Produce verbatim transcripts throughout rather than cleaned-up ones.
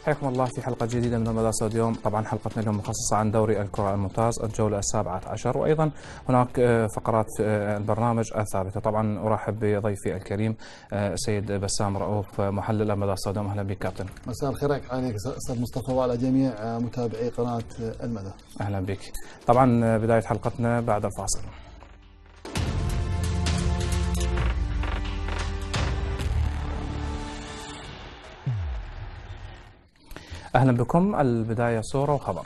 حياكم الله في حلقة جديدة من المدرسة اليوم. طبعا حلقتنا اليوم مخصصة عن دوري الكرة الممتاز الجولة السابعة عشر، وأيضا هناك فقرات في البرنامج الثابتة. طبعا أرحب بضيفي الكريم سيد بسام رؤوف محلل المدرسة اليوم. أهلا بك كابتن. مساء الخير عليك أستاذ مصطفى وعلى جميع متابعي قناة المدى. أهلا بك. طبعا بداية حلقتنا بعد الفاصل. أهلا بكم. البداية صورة وخبر.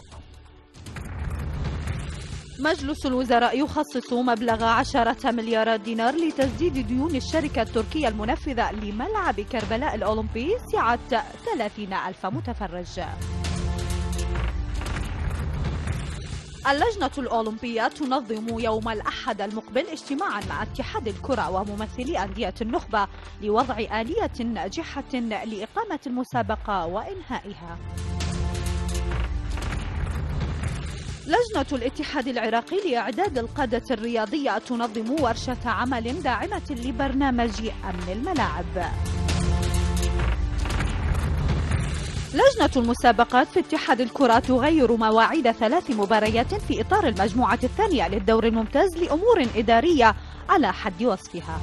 مجلس الوزراء يخصص مبلغ عشرة مليارات دينار لتسديد ديون الشركة التركية المنفذة لملعب كربلاء الأولمبي سعة ثلاثين ألف متفرج. اللجنة الأولمبية تنظم يوم الأحد المقبل اجتماعا مع اتحاد الكرة وممثلي أندية النخبة لوضع آلية ناجحة لإقامة المسابقة وإنهائها. لجنة الاتحاد العراقي لإعداد القادة الرياضية تنظم ورشة عمل داعمة لبرنامج أمن الملاعب. لجنة المسابقات في اتحاد الكرة تغير مواعيد ثلاث مباريات في إطار المجموعة الثانية للدور الممتاز لأمور إدارية على حد وصفها.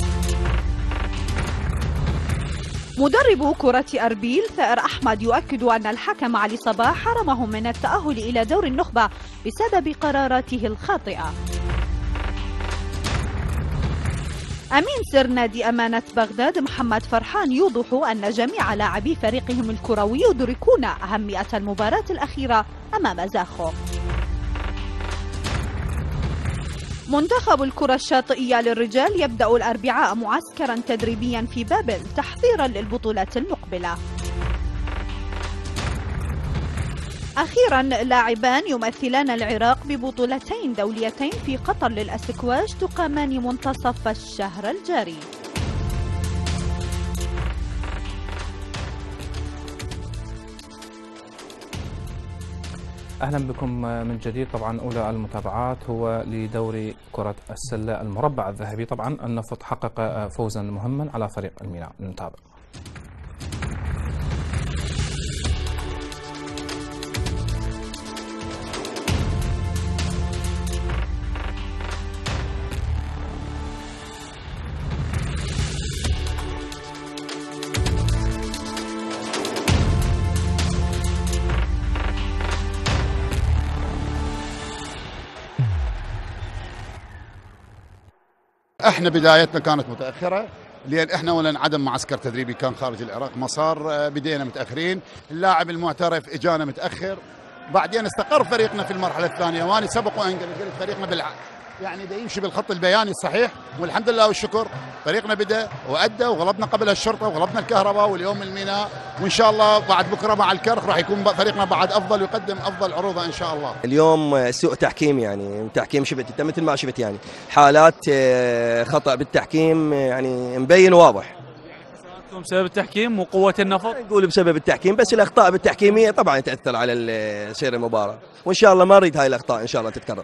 مدرب كرة أربيل ثائر أحمد يؤكد أن الحكم علي صباح حرمهم من التأهل إلى دور النخبة بسبب قراراته الخاطئة. أمين سر نادي أمانة بغداد محمد فرحان يوضح أن جميع لاعبي فريقهم الكروي يدركون أهمية المباراة الأخيرة أمام زاخو. منتخب الكرة الشاطئية للرجال يبدأ الأربعاء معسكرا تدريبيا في بابل تحضيرا للبطولات المقبلة. أخيرا لاعبان يمثلان العراق ببطولتين دوليتين في قطر للأسكواش تقامان منتصف الشهر الجاري. أهلا بكم من جديد. طبعا أولى المتابعات هو لدوري كرة السلة المربع الذهبي. طبعا النفط حقق فوزا مهما على فريق الميناء. نتابع. احنا بدايتنا كانت متاخره لان احنا ولا عدم معسكر تدريبي كان خارج العراق مسار، بدينا متاخرين، اللاعب المعترف اجانا متاخر، بعدين استقر فريقنا في المرحله الثانيه، وانا سبق وان قلت فريقنا بالع... يعني دا يمشي بالخط البياني الصحيح، والحمد لله والشكر فريقنا بدا وادى، وغلبنا قبل الشرطه وغلبنا الكهرباء واليوم الميناء، وان شاء الله بعد بكره مع الكرخ راح يكون فريقنا بعد افضل ويقدم افضل عروضه ان شاء الله. اليوم سوء تحكيم، يعني تحكيم شفت مثل ما شفت، يعني حالات خطا بالتحكيم يعني مبين واضح. بسبب التحكيم وقوه النفط؟ نقول بسبب التحكيم، بس الاخطاء بالتحكيميه طبعا تاثر على سير المباراه، وان شاء الله ما نريد هاي الاخطاء ان شاء الله تتكرر.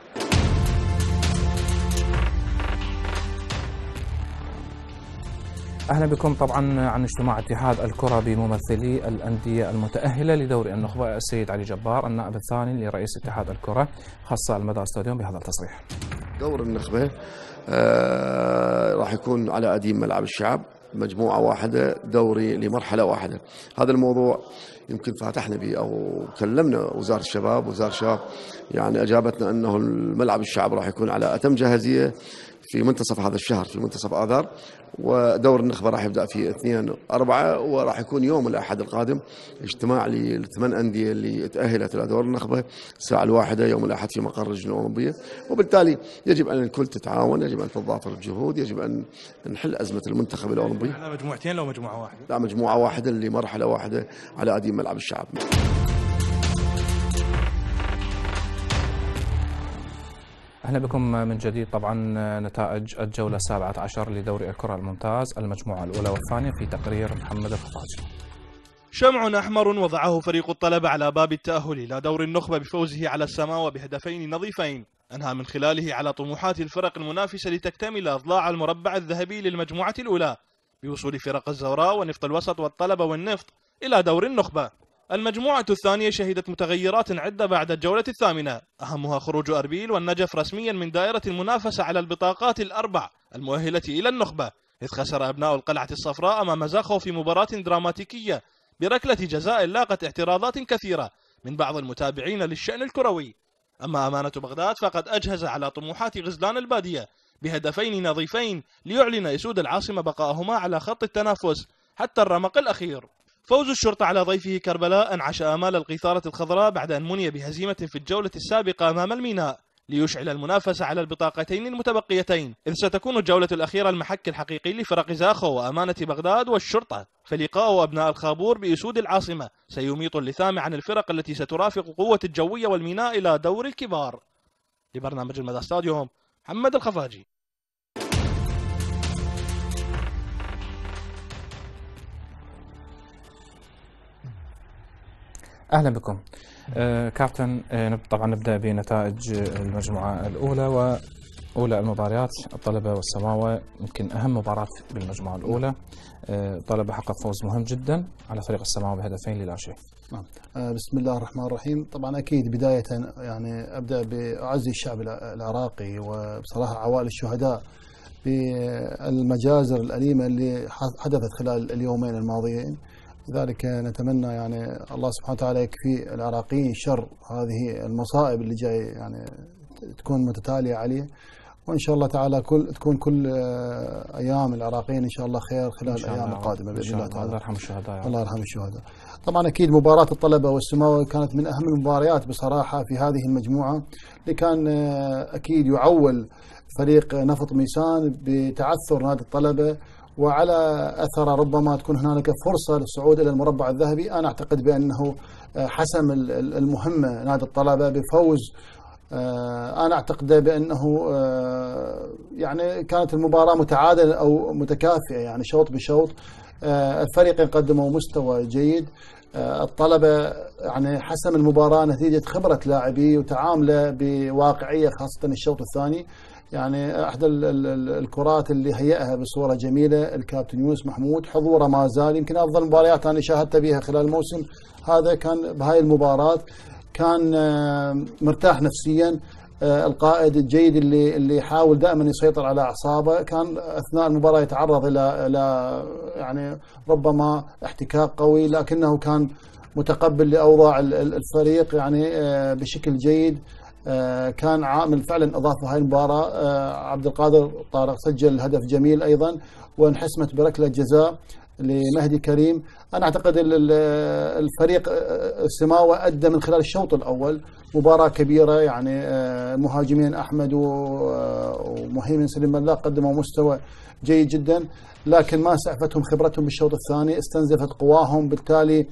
أهلا بكم. طبعا عن اجتماع اتحاد الكرة بممثلي الأندية المتأهلة لدوري النخبة، السيد علي جبار النائب الثاني لرئيس اتحاد الكرة خص المدرسة اليوم بهذا التصريح. دور النخبة آه راح يكون على أديم ملعب الشعب، مجموعة واحدة، دوري لمرحلة واحدة. هذا الموضوع يمكن فاتحنا به أو كلمنا وزارة الشباب، وزارة الشباب يعني أجابتنا أنه الملعب الشعب راح يكون على أتم جاهزية في منتصف هذا الشهر، في منتصف آذار، ودور النخبة راح يبدأ في اثنين أربعة، وراح يكون يوم الأحد القادم اجتماع للثمان أندية اللي تأهلت إلى دور النخبة الساعة الواحدة يوم الأحد في مقر اللجنة الأولمبية، وبالتالي يجب أن الكل تتعاون، يجب أن تتضافر الجهود، يجب أن نحل أزمة المنتخب الأولمبي. لا مجموعتين لو مجموعة واحدة؟ لا مجموعة واحدة لمرحلة واحدة على أديم ملعب الشعب. أهلا بكم من جديد. طبعا نتائج الجولة السابعة عشر لدوري الكرة الممتاز المجموعة الأولى والثانية في تقرير محمد الخفاجي. شمع أحمر وضعه فريق الطلبة على باب التأهل إلى دور النخبة بفوزه على السماوة بهدفين نظيفين، أنهى من خلاله على طموحات الفرق المنافسة لتكتمل أضلاع المربع الذهبي للمجموعة الأولى بوصول فرق الزوراء ونفط الوسط والطلبة والنفط إلى دور النخبة. المجموعة الثانية شهدت متغيرات عدة بعد الجولة الثامنة، أهمها خروج أربيل والنجف رسميا من دائرة المنافسة على البطاقات الأربع المؤهلة إلى النخبة، إذ خسر أبناء القلعة الصفراء أمام زاخو في مباراة دراماتيكية بركلة جزاء لاقت اعتراضات كثيرة من بعض المتابعين للشأن الكروي. أما أمانة بغداد فقد أجهز على طموحات غزلان البادية بهدفين نظيفين ليعلن اسود العاصمة بقاءهما على خط التنافس حتى الرمق الأخير. فوز الشرطة على ضيفه كربلاء انعش آمال القيثارة الخضراء بعد أن مني بهزيمة في الجولة السابقة أمام الميناء ليشعل المنافسة على البطاقتين المتبقيتين، إذ ستكون الجولة الأخيرة المحك الحقيقي لفرق زاخو وأمانة بغداد والشرطة. فلقاء أبناء الخابور بأسود العاصمة سيميط اللثام عن الفرق التي سترافق قوة الجوية والميناء إلى دور الكبار. لبرنامج المدى ستاديوم محمد الخفاجي. أهلا بكم. آه كابتن، آه طبعا نبدأ بنتائج المجموعة الأولى وأولى المباريات. الطلبة والسماوة يمكن أهم مباراة بالمجموعة الأولى. آه الطلبة حقق فوز مهم جدا على فريق السماوة بهدفين للا شيء. نعم. آه بسم الله الرحمن الرحيم. طبعا أكيد بداية يعني أبدأ بأعزي الشعب العراقي وبصراحة عوائل الشهداء بالمجازر الأليمة اللي حدثت خلال اليومين الماضيين. لذلك نتمنى يعني الله سبحانه وتعالى يكفي العراقيين شر هذه المصائب اللي جاي يعني تكون متتالية عليه، وإن شاء الله تعالى كل تكون كل أيام العراقيين إن شاء الله خير خلال الأيام القادمة بإذن الله تعالى. الله يرحم الشهداء. الله يرحم الشهداء. طبعا أكيد مباراة الطلبة والسماوة كانت من أهم المباريات بصراحة في هذه المجموعة، اللي كان أكيد يعول فريق نفط ميسان بتعثر نادي الطلبة، وعلى أثر ربما تكون هنالك فرصة للصعود إلى المربع الذهبي. أنا أعتقد بأنه حسم المهمة نادي الطلبة بفوز. أنا أعتقد بأنه يعني كانت المباراة متعادلة أو متكافئة، يعني شوط بشوط. الفريقين قدموا مستوى جيد. الطلبة يعني حسم المباراة نتيجة خبرة لاعبيه وتعامله بواقعية، خاصة الشوط الثاني. يعني أحد الكرات اللي هيئها بصورة جميلة الكابتن يونس محمود، حضوره ما زال يمكن أفضل مباريات أنا شاهدت بها خلال الموسم هذا كان بهاي المباراة. كان مرتاح نفسيا. القائد الجيد اللي اللي يحاول دائما يسيطر على أعصابه، كان أثناء المباراة يتعرض إلى إلى يعني ربما احتكاك قوي، لكنه كان متقبل لأوضاع الفريق يعني بشكل جيد. كان عامل فعلا اضافه هاي المباراه. عبد القادر طارق سجل هدف جميل ايضا، وانحسمت بركله جزاء لمهدي كريم. انا اعتقد الفريق السماوه ادى من خلال الشوط الاول مباراه كبيره، يعني المهاجمين احمد ومهيمن سليم ملاق قدموا مستوى جيد جدا، لكن ما سعفتهم خبرتهم بالشوط الثاني، استنزفت قواهم. بالتالي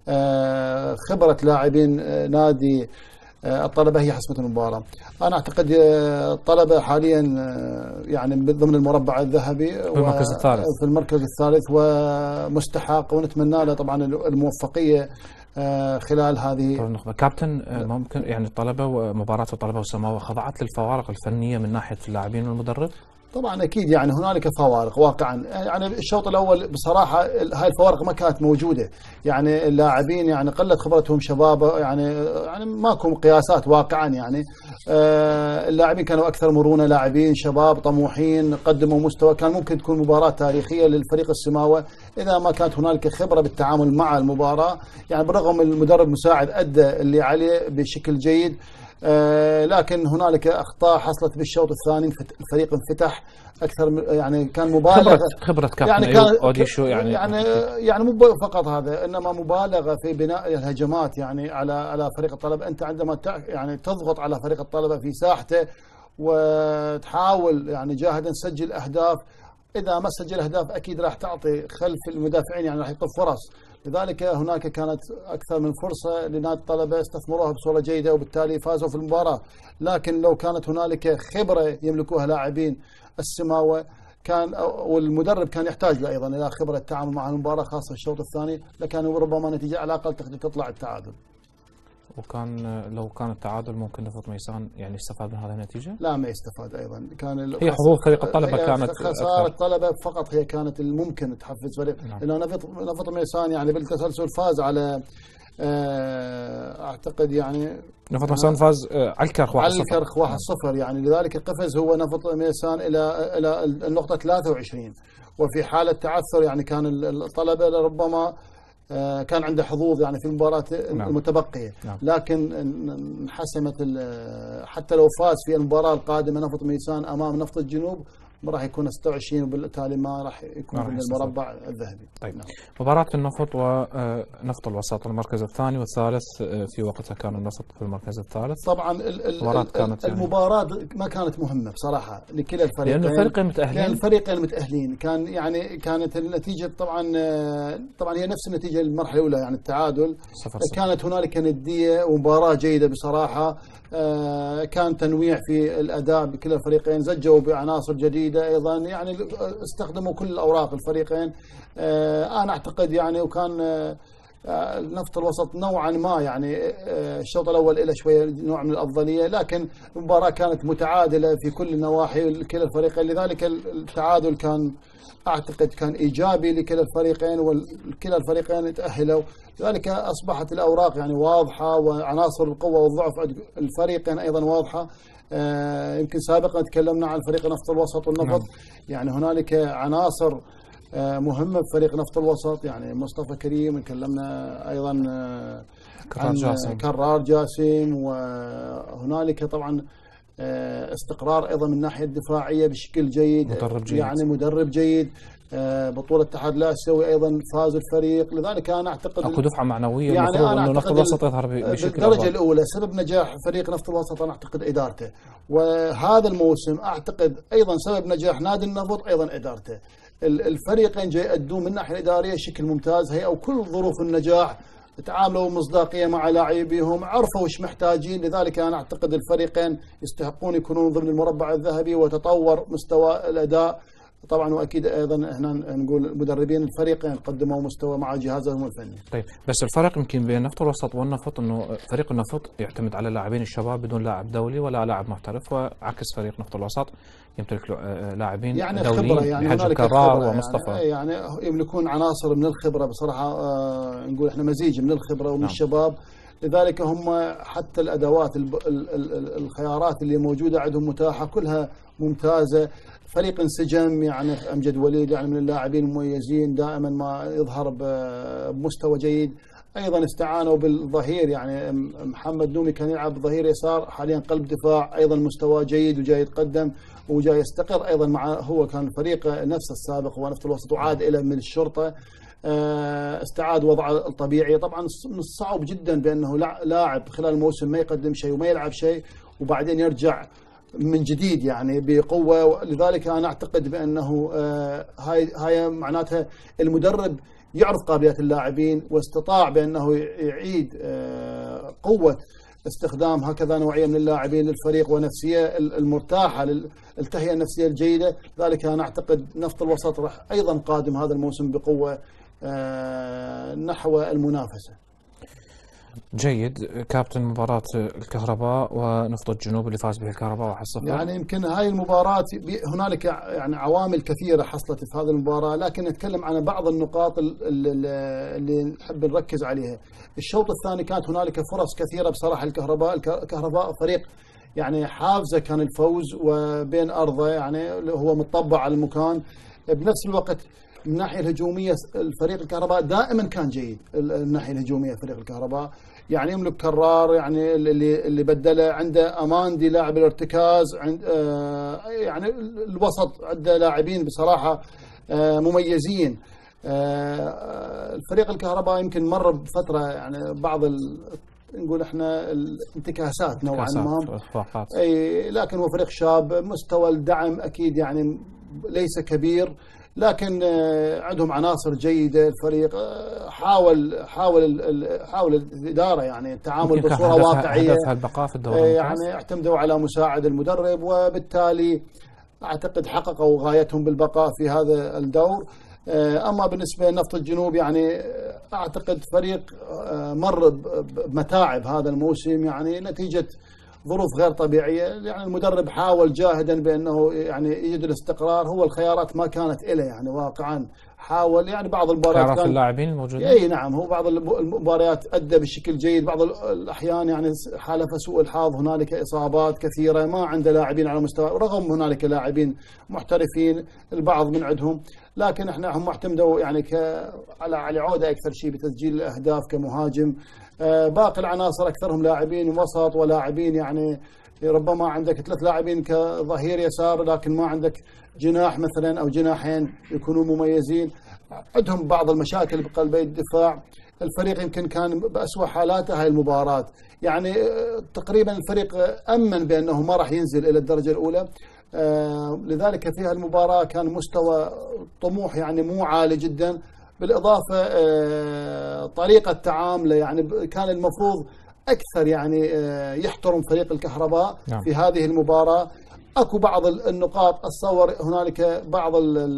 خبره لاعبين نادي الطلبة هي حسمة المباراة. أنا أعتقد الطلبة حاليا يعني ضمن المربع الذهبي في المركز الثالث في المركز الثالث ومستحق، ونتمنى له طبعا الموفقية خلال هذه النخبة. كابتن، ممكن يعني الطلبة ومباراة الطلبة والسماوة خضعت للفوارق الفنية من ناحية اللاعبين والمدرب؟ طبعا اكيد يعني هنالك فوارق واقعا. يعني الشوط الاول بصراحه هاي الفوارق ما كانت موجوده، يعني اللاعبين يعني قلت خبرتهم، شباب يعني يعني ماكو قياسات واقعا. يعني آه اللاعبين كانوا اكثر مرونه، لاعبين شباب طموحين قدموا مستوى. كان ممكن تكون مباراه تاريخيه للفريق السماوه اذا ما كانت هنالك خبره بالتعامل مع المباراه. يعني بالرغم المدرب مساعد ادى اللي عليه بشكل جيد، آه لكن هنالك اخطاء حصلت بالشوط الثاني. الفريق انفتح اكثر، يعني كان مبالغه. خبره كابتن يعني أيوب أوديشو يعني يعني يعني مو فقط هذا، انما مبالغه في بناء الهجمات يعني على على فريق الطلبه. انت عندما يعني تضغط على فريق الطلبه في ساحته وتحاول يعني جاهدا تسجل اهداف، اذا ما سجل اهداف اكيد راح تعطي خلف المدافعين، يعني راح يطف فرص. لذلك هناك كانت أكثر من فرصة لنادي الطلبة استثمروها بصورة جيدة، وبالتالي فازوا في المباراة. لكن لو كانت هنالك خبرة يملكوها لاعبين السماوة كان والمدرب كان يحتاج له أيضا إلى خبرة التعامل مع المباراة، خاصة الشوط الثاني، لكان ربما نتيجة على الأقل تطلع التعادل. وكان لو كان التعادل ممكن نفط ميسان يعني استفاد من هذه النتيجة؟ لا ما يستفاد ايضا. كان هي حظوظ فريق الطلبة كانت خسارة الطلبة فقط هي كانت الممكن تحفز فريق. نعم. لأنه نفط نفط ميسان يعني بالتسلسل فاز على اعتقد يعني نفط ميسان فاز على الكرخ واحد صفر. على الكرخ واحد صفر يعني لذلك قفز هو نفط ميسان الى الى النقطة ثلاثة وعشرين. وفي حالة تعثر يعني كان الطلبة لربما كان عنده حظوظ يعني في المباراة نعم. المتبقية. نعم. لكن انحسمت حتى لو فاز في المباراة القادمة نفط ميسان أمام نفط الجنوب ما راح يكون ستة وعشرين وبالتالي ما راح يكون من المربع الذهبي. طيب نعم. مباراة النفط ونفط الوسط المركز الثاني والثالث في وقتها كان النفط في المركز الثالث. طبعا المباراة كانت المباراة يعني ما كانت مهمة بصراحة لكلا الفريقين. لأن الفريقين متأهلين. لأن الفريقين متأهلين كان يعني كانت النتيجة طبعا طبعا هي نفس النتيجة المرحلة الأولى يعني التعادل. صفر صفر. كانت هنالك ندية ومباراة جيدة بصراحة. آه كان تنويع في الأداء بكلا الفريقين زجوا بعناصر جديدة أيضا يعني استخدموا كل الأوراق الفريقين. آه أنا أعتقد يعني وكان آه نفط الوسط نوعا ما يعني آه الشوط الأول إلى شوية نوع من الأفضلية لكن المباراة كانت متعادلة في كل النواحي كلا الفريقين لذلك التعادل كان أعتقد كان إيجابي لكلا الفريقين وكلا الفريقين تأهلوا. لذلك أصبحت الأوراق يعني واضحة وعناصر القوة والضعف عند الفريقين أيضا واضحة. آه يمكن سابقا تكلمنا عن فريق نفط الوسط والنفط. نعم. يعني هنالك عناصر آه مهمة في فريق نفط الوسط يعني مصطفى كريم تكلمنا أيضا آه كرار جاسم كرار جاسم وهنالك طبعا استقرار أيضا من الناحية الدفاعية بشكل جيد. مدرب جيد يعني مدرب جيد. بطولة الاتحاد الآسيوي أيضا فاز الفريق. لذلك أنا أعتقد أكو دفعة معنوية يعني المفروض أنه نفط الوسط يظهر بشكل بالدرجة الأولى. سبب نجاح فريق نفط الوسط أنا أعتقد إدارته وهذا الموسم أعتقد أيضا سبب نجاح نادي النفط أيضا إدارته. الفريقين جاي يأدون من الناحية الإدارية بشكل ممتاز هيئوا كل ظروف النجاح تعاملوا مصداقية مع لاعبيهم عرفوا وش محتاجين. لذلك أنا أعتقد الفريقين يستحقون يكونون ضمن المربع الذهبي وتطور مستوى الأداء طبعا. واكيد ايضا احنا نقول المدربين الفريقين قدموا مستوى مع جهازهم الفني. طيب بس الفرق يمكن بين نفط الوسط والنفط انه فريق النفط يعتمد على اللاعبين الشباب بدون لاعب دولي ولا لاعب محترف وعكس فريق نفط الوسط يمتلك لاعبين يعني دوليين يعني بحجم كرار ومصطفى يعني, يعني يملكون عناصر من الخبره بصراحه. آه نقول احنا مزيج من الخبره ومن نعم. الشباب. لذلك هم حتى الادوات الخيارات اللي موجوده عندهم متاحه كلها ممتازه. فريق انسجم يعني أمجد وليد يعني من اللاعبين المميزين دائما ما يظهر بمستوى جيد. أيضا استعانوا بالظهير يعني محمد نومي كان يلعب ظهير يسار حاليا قلب دفاع أيضا مستوى جيد وجاي يتقدم وجاي يستقر أيضا مع هو كان فريق نفس السابق هو نفط الوسط وعاد إلى من الشرطة. استعاد وضعه الطبيعي. طبعا من الصعب جدا بأنه لاعب خلال الموسم ما يقدم شيء وما يلعب شيء وبعدين يرجع من جديد يعني بقوة. لذلك أنا أعتقد بأنه هاي هاي معناتها المدرب يعرف قابليات اللاعبين واستطاع بأنه يعيد قوة استخدام هكذا نوعية من اللاعبين للفريق ونفسية المرتاحة للتهيئة النفسية الجيدة. لذلك أنا أعتقد نفط الوسط راح أيضا قادم هذا الموسم بقوة نحو المنافسة. جيد. كابتن مباراة الكهرباء ونفط الجنوب اللي فاز به الكهرباء واحد صفر. يعني يمكن هاي المباراة هنالك يعني عوامل كثيرة حصلت في هذه المباراة لكن نتكلم عن بعض النقاط اللي نحب نركز عليها. الشوط الثاني كانت هنالك فرص كثيرة بصراحة. الكهرباء الكهرباء فريق يعني حافزة كان الفوز وبين أرضه يعني هو مطبع على المكان. بنفس الوقت من الناحية الهجومية الفريق الكهرباء دائما كان جيد. الناحية الهجومية فريق الكهرباء يعني يملك كرار يعني اللي اللي بدله عنده أماندي لاعب الارتكاز عند آه يعني الوسط عنده لاعبين بصراحة آه مميزين. آه الفريق الكهرباء يمكن مر بفترة يعني بعض نقول احنا الانتكاسات نوعا ما. اي لكن هو فريق شاب مستوى الدعم اكيد يعني ليس كبير لكن عندهم عناصر جيدة. الفريق حاول حاول حاول الإدارة يعني التعامل بصورة واقعية. هدفها البقاء في الدوري يعني اعتمدوا على مساعد المدرب وبالتالي أعتقد حققوا غايتهم بالبقاء في هذا الدور. أما بالنسبة لنفط الجنوب يعني أعتقد فريق مر بمتاعب هذا الموسم يعني نتيجة ظروف غير طبيعية. يعني المدرب حاول جاهدا بأنه يعني يجد الاستقرار، هو الخيارات ما كانت إله يعني واقعا. حاول يعني بعض المباريات خيارات كان اللاعبين الموجودين. اي نعم، هو بعض المباريات ادى بشكل جيد، بعض الاحيان يعني حالف سوء الحظ، هنالك اصابات كثيره، ما عنده لاعبين على مستوى، رغم هنالك لاعبين محترفين البعض من عندهم، لكن احنا هم اعتمدوا يعني ك على علي عوده اكثر شيء بتسجيل الاهداف كمهاجم. آه باقي العناصر اكثرهم لاعبين وسط ولاعبين يعني ربما عندك ثلاث لاعبين كظهير يسار، لكن ما عندك جناح مثلا او جناحين يكونوا مميزين. عندهم بعض المشاكل بقلبي الدفاع. الفريق يمكن كان بأسوأ حالاته هاي المباراة، يعني تقريبا الفريق أمن بأنه ما راح ينزل إلى الدرجة الأولى. آه لذلك في هالمباراة كان مستوى طموح يعني مو عالي جدا، بالإضافة آه طريقة تعامله يعني كان المفروض أكثر يعني آه يحترم فريق الكهرباء نعم. في هذه المباراة اكو بعض النقاط اتصور هنالك بعض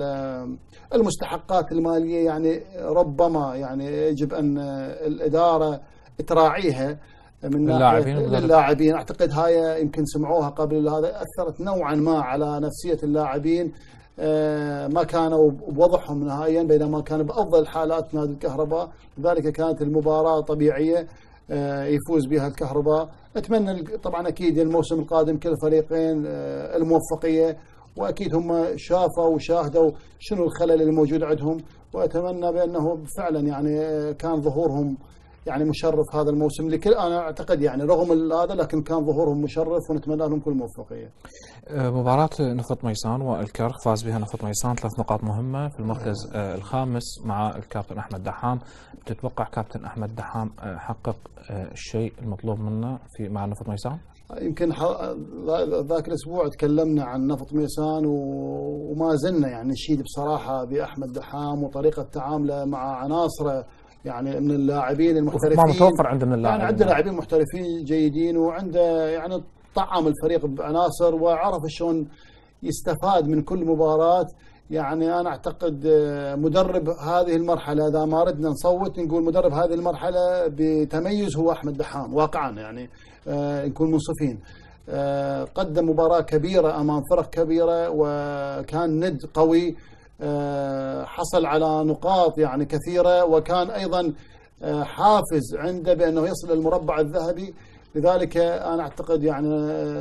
المستحقات الماليه يعني ربما يعني يجب ان الاداره تراعيها من ناحيه للاعبين. اعتقد هاي يمكن سمعوها قبل هذا، اثرت نوعا ما على نفسيه اللاعبين، ما كانوا بوضعهم نهائيا بينما كانوا بافضل حالات نادي الكهرباء. لذلك كانت المباراه طبيعيه يفوز بها الكهرباء. اتمنى طبعا اكيد الموسم القادم كل الفريقين الموفقيه، واكيد هم شافوا وشاهدوا شنو الخلل الموجود عندهم، واتمنى بانه فعلا يعني كان ظهورهم يعني مشرف هذا الموسم لكل، انا اعتقد يعني رغم هذا لكن كان ظهورهم مشرف ونتمنى لهم كل موفقيه. مباراة نفط ميسان والكرخ فاز بها نفط ميسان، ثلاث نقاط مهمة في المركز الخامس مع الكابتن أحمد دحام. تتوقع كابتن أحمد دحام حقق الشيء المطلوب منه في مع نفط ميسان؟ يمكن ذاك الأسبوع تكلمنا عن نفط ميسان وما زلنا يعني نشيد بصراحة بأحمد دحام وطريقة تعامله مع عناصره يعني من اللاعبين المحترفين. ما متوفر عنده من اللاعبين يعني عنده لاعبين محترفين جيدين، وعنده يعني طعم الفريق بعناصر وعرف شلون يستفاد من كل مباراة. يعني أنا أعتقد مدرب هذه المرحلة إذا ما ردنا نصوت نقول مدرب هذه المرحلة بتميز هو أحمد دحام واقعا، يعني نكون منصفين. قدم مباراة كبيرة أمام فرق كبيرة وكان ند قوي، حصل على نقاط يعني كثيرة، وكان أيضا حافز عنده بأنه يصل للمربع الذهبي. لذلك أنا أعتقد يعني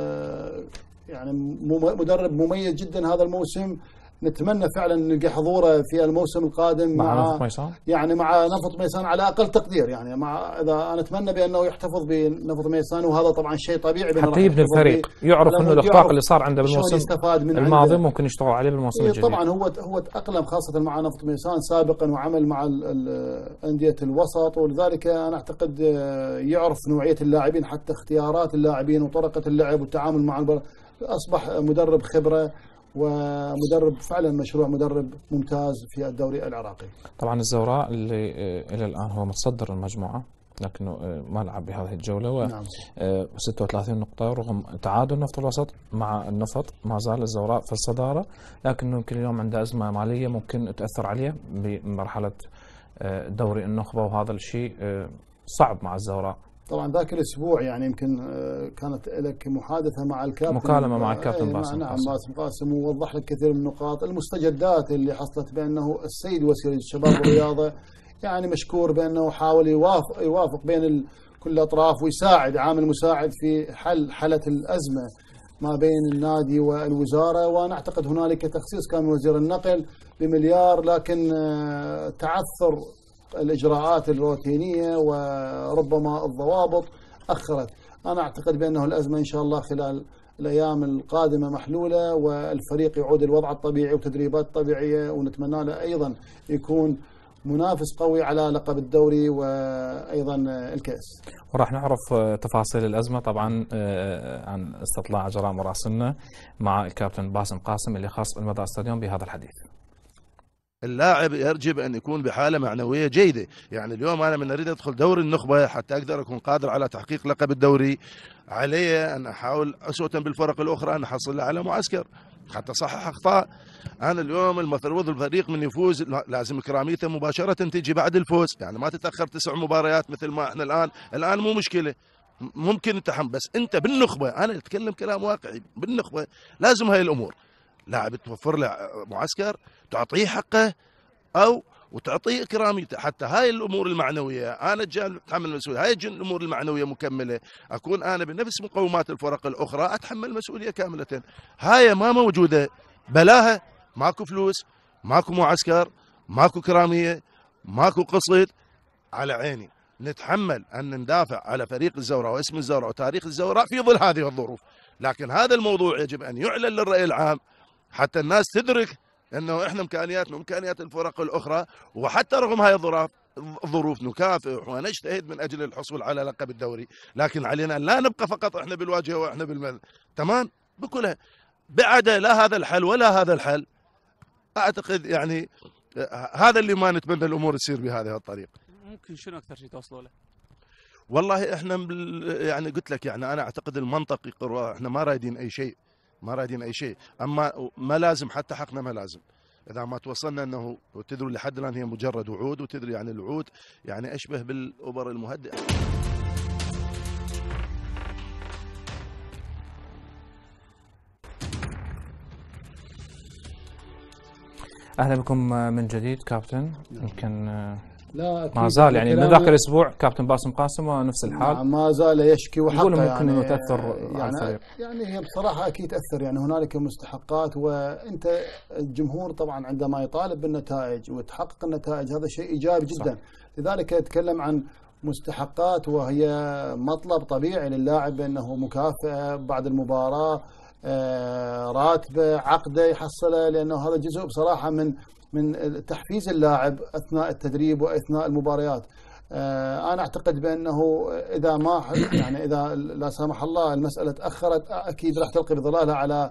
يعني مدرب مميز جدا هذا الموسم. نتمنى فعلا نلقى حضوره في الموسم القادم مع, مع نفط ميسان، يعني مع نفط ميسان على اقل تقدير، يعني مع اذا انا اتمنى بانه يحتفظ بنفط ميسان، وهذا طبعا شيء طبيعي حتى يبني الفريق، يعرف انه الاخفاق اللي صار عنده بالموسم يستفاد من الماضي عنده. ممكن يشتغل عليه بالموسم الجديد. طبعا هو هو تاقلم خاصه مع نفط ميسان سابقا وعمل مع انديه الوسط، ولذلك انا اعتقد يعرف نوعيه اللاعبين حتى اختيارات اللاعبين وطريقه اللعب والتعامل مع البر. اصبح مدرب خبره ومدرب فعلا مشروع، مدرب ممتاز في الدوري العراقي. طبعا الزوراء اللي الى الان هو متصدر المجموعه لكنه ما لعب بهذه الجوله و نعم. ستة وثلاثين نقطه رغم تعادل نفط الوسط مع النفط، ما زال الزوراء في الصداره، لكنه يمكن اليوم عنده ازمه ماليه ممكن تاثر عليه بمرحله دوري النخبه، وهذا الشيء صعب مع الزوراء. طبعا ذاك الاسبوع يعني يمكن كانت لك محادثه مع الكابتن، مكالمه مع الكابتن باسم نعم باسم قاسم، ووضح لك كثير من النقاط المستجدات اللي حصلت، بانه السيد وزير الشباب والرياضه يعني مشكور بانه حاول يوافق يوافق بين كل الاطراف ويساعد عامل مساعد في حل حاله الازمه ما بين النادي والوزاره. وانا اعتقد هنالك تخصيص كان من وزير النقل بمليار، لكن تعثر الإجراءات الروتينية وربما الضوابط أخرت. أنا أعتقد بأنه الأزمة إن شاء الله خلال الأيام القادمة محلولة، والفريق يعود الوضع الطبيعي وتدريبات طبيعية، ونتمنى له أيضا يكون منافس قوي على لقب الدوري وأيضا الكأس. وراح نعرف تفاصيل الأزمة طبعا عن استطلاع جراء مراسلنا مع الكابتن باسم قاسم اللي خاص بالمدى استاديوم بهذا الحديث. اللاعب يجب أن يكون بحالة معنوية جيدة. يعني اليوم أنا من أريد أدخل دوري النخبة حتى أقدر أكون قادر على تحقيق لقب الدوري، علي أن أحاول أسوة بالفرق الأخرى أن أحصل على معسكر. حتى صحح اخطاء. انا اليوم المفروض الفريق من يفوز لازم كراميته مباشره تجي بعد الفوز، يعني ما تتاخر تسع مباريات مثل ما احنا الان. الان مو مشكله، ممكن نتحمل، بس انت بالنخبه، انا اتكلم كلام واقعي، بالنخبه لازم هاي الامور. لاعب توفر له معسكر، تعطيه حقه، او وتعطيه كراميته. حتى هاي الامور المعنويه انا جاي اتحمل المسؤوليه، هاي الامور المعنويه مكمله، اكون انا بنفس مقومات الفرق الاخرى اتحمل مسؤوليه كامله. هاي ما موجوده، بلاها ماكو فلوس، ماكو معسكر، ماكو كراميه، ماكو قصد. على عيني نتحمل ان ندافع على فريق الزوراء واسم الزوراء وتاريخ الزوراء في ظل هذه الظروف، لكن هذا الموضوع يجب ان يعلن للراي العام حتى الناس تدرك انه احنا امكانياتنا وامكانيات الفرق الاخرى، وحتى رغم هاي الظروف الظروف نكافح ونجتهد من اجل الحصول على لقب الدوري، لكن علينا ان لا نبقى فقط احنا بالواجهه واحنا بالمل. تمام بكلها بعد لا هذا الحل ولا هذا الحل. اعتقد يعني هذا اللي ما نتمنى الامور تصير بهذه الطريقه. ممكن شنو اكثر شيء توصلوا له؟ والله احنا يعني قلت لك يعني انا اعتقد المنطق يقر احنا ما رايدين اي شيء، ما رايدين اي شيء، اما ما لازم حتى حقنا ما لازم. اذا ما توصلنا انه وتدري لحد الان هي مجرد وعود، وتدري يعني الوعود يعني اشبه بالاوبر المهدئ. اهلا بكم من جديد كابتن. يمكن لا ما زال يعني من ذاك الاسبوع كابتن باسم قاسم ونفس الحال ما زال يشكي وحقه، يقول ممكن يعني انه تاثر يعني على الفريق. يعني هي بصراحه اكيد تاثر، يعني هنالك مستحقات، وانت الجمهور طبعا عندما يطالب بالنتائج وتحقق النتائج هذا شيء ايجابي جدا. صح. لذلك يتكلم عن مستحقات، وهي مطلب طبيعي للاعب انه مكافاه بعد المباراه، راتبه، عقده يحصله، لانه هذا جزء بصراحه من من تحفيز اللاعب اثناء التدريب واثناء المباريات. انا اعتقد بانه اذا ما يعني اذا لا سمح الله المساله تاخرت اكيد راح تلقي بظلالها على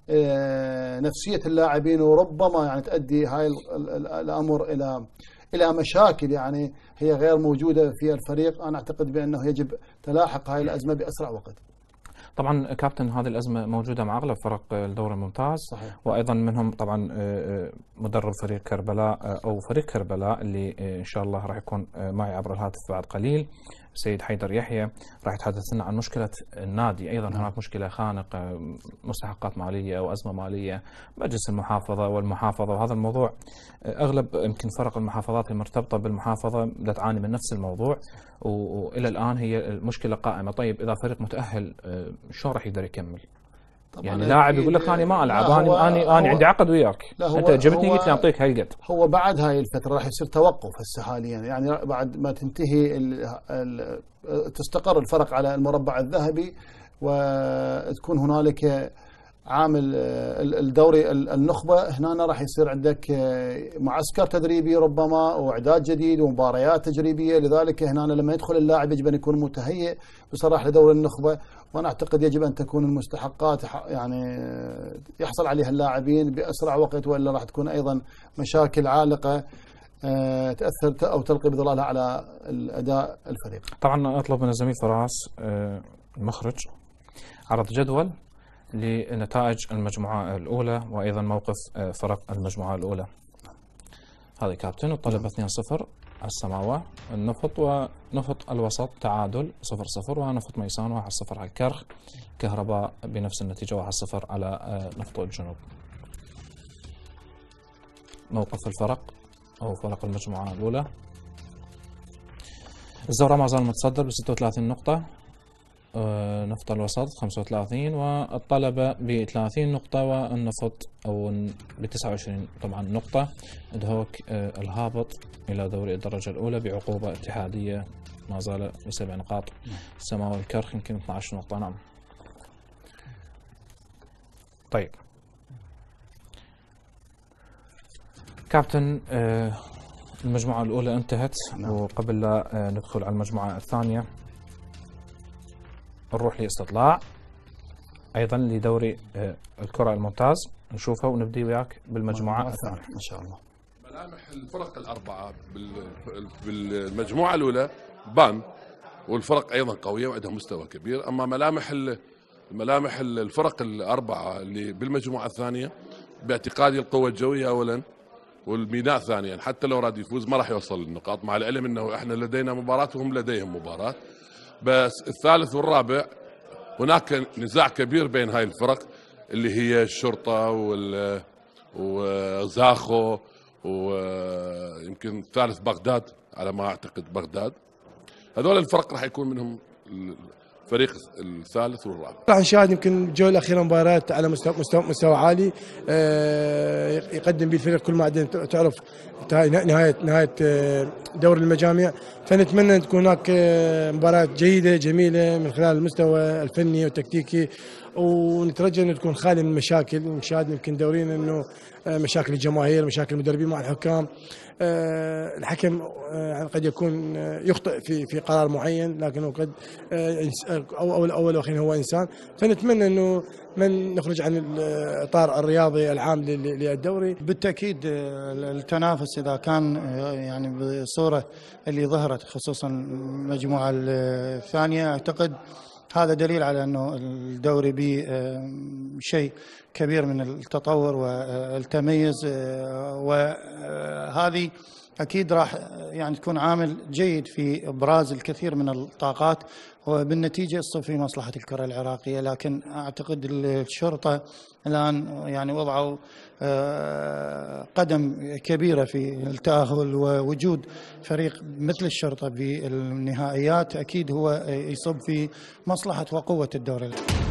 نفسيه اللاعبين، وربما يعني تؤدي هاي الامر الى الى مشاكل يعني هي غير موجوده في الفريق. انا اعتقد بانه يجب تلاحق هاي الازمه باسرع وقت. طبعا كابتن هذه الأزمة موجودة مع أغلب فرق الدوري الممتاز. صحيح. وأيضا منهم طبعا مدرب فريق كربلاء أو فريق كربلاء اللي إن شاء الله راح يكون معي عبر الهاتف بعد قليل، سيد حيدر يحيى، راح يتحدث لنا عن مشكلة النادي. أيضا هناك مشكلة خانقة، مستحقات مالية أو أزمة مالية، مجلس المحافظة والمحافظة، وهذا الموضوع أغلب يمكن فرق المحافظات المرتبطة بالمحافظة لا تعاني من نفس الموضوع، وإلى الآن هي المشكلة قائمة. طيب إذا فريق متأهل شلون راح يقدر يكمل؟ يعني لاعب يقول لك أنا ما ألعب، أنا أنا أنا عندي عقد وياك، أنت جبتني قلت لي أعطيك هالقد. هو بعد هاي الفترة راح يصير توقف هسه حاليا، يعني بعد ما تنتهي ال ال تستقر الفرق على المربع الذهبي وتكون هنالك عامل الدوري النخبة، هنا راح يصير عندك معسكر تدريبي ربما واعداد جديد ومباريات تجريبيه. لذلك هنا لما يدخل اللاعب يجب ان يكون متهيئ بصراحه لدوري النخبه، وانا اعتقد يجب ان تكون المستحقات يعني يحصل عليها اللاعبين باسرع وقت، والا راح تكون ايضا مشاكل عالقه تاثر او تلقي بظلالها على الاداء الفريق. طبعا اطلب من الزميل فراس المخرج عرض جدول لنتائج المجموعة الأولى وأيضا موقف فرق المجموعة الأولى. هذا كابتن. الطلبة اثنين صفر على السماوة، النفط ونفط الوسط تعادل صفر صفر، ونفط ميسان واحد صفر على الكرخ، كهرباء بنفس النتيجة واحد صفر على نفط الجنوب. موقف الفرق أو فرق المجموعة الأولى، الزوراء ما زال متصدر ب ستة وثلاثين نقطة، نفط الوسط خمسة وثلاثين، والطلبة ب ثلاثين نقطة، والنفط أو ب تسعة وعشرين طبعا نقطة. دهوك الهابط إلى دوري الدرجة الأولى بعقوبة اتحادية ما زال بسبع نقاط. السماوي الكرخ يمكن اثنتي عشرة نقطة. نعم. طيب كابتن، المجموعة الأولى انتهت. نعم. وقبل لا ندخل على المجموعة الثانية نروح لاستطلاع ايضا لدوري الكرة الممتاز، نشوفها ونبدي وياك بالمجموعة الثانية ان شاء الله. ملامح الفرق الاربعة بالمجموعة الاولى بان، والفرق ايضا قوية وعندها مستوى كبير، اما ملامح ملامح الفرق الاربعه اللي بالمجموعه الثانيه باعتقادي القوه الجويه اولا والميناء ثانيا، حتى لو راد يفوز ما راح يوصل للنقاط، مع العلم انه احنا لدينا مباراه وهم لديهم مباراه. بس الثالث والرابع هناك نزاع كبير بين هاي الفرق اللي هي الشرطه وال وزاخو ويمكن الثالث بغداد على ما اعتقد بغداد. هذول الفرق راح يكون منهم الفريق الثالث والرابع. راح نشاهد يمكن الجوله الاخيره مباريات على مستوى مستوى, مستوى عالي يقدم به الفريق كل ما عندنا تعرف نهايه نهايه دور المجامع، فنتمنى ان تكون هناك مباريات جيده جميله من خلال المستوى الفني والتكتيكي، ونترجى انه تكون خاليه من المشاكل. نشاهد يمكن دورينا انه مشاكل الجماهير، مشاكل المدربين مع الحكام، الحكم قد يكون يخطئ في في قرار معين، لكنه قد اول اول واخيرا هو انسان، فنتمنى انه من نخرج عن الاطار الرياضي العام للدوري. بالتاكيد التنافس اذا كان يعني بالصوره اللي ظهرت خصوصا المجموعه الثانيه، اعتقد هذا دليل على انه الدوري به شيء كبير من التطور والتميز، وهذه اكيد راح يعني تكون عامل جيد في ابراز الكثير من الطاقات، وبالنتيجه يصب في مصلحه الكره العراقيه. لكن اعتقد الشرطه الان يعني وضعوا قدم كبيره في التاهل، ووجود فريق مثل الشرطه بالنهائيات اكيد هو يصب في مصلحه وقوه الدوري.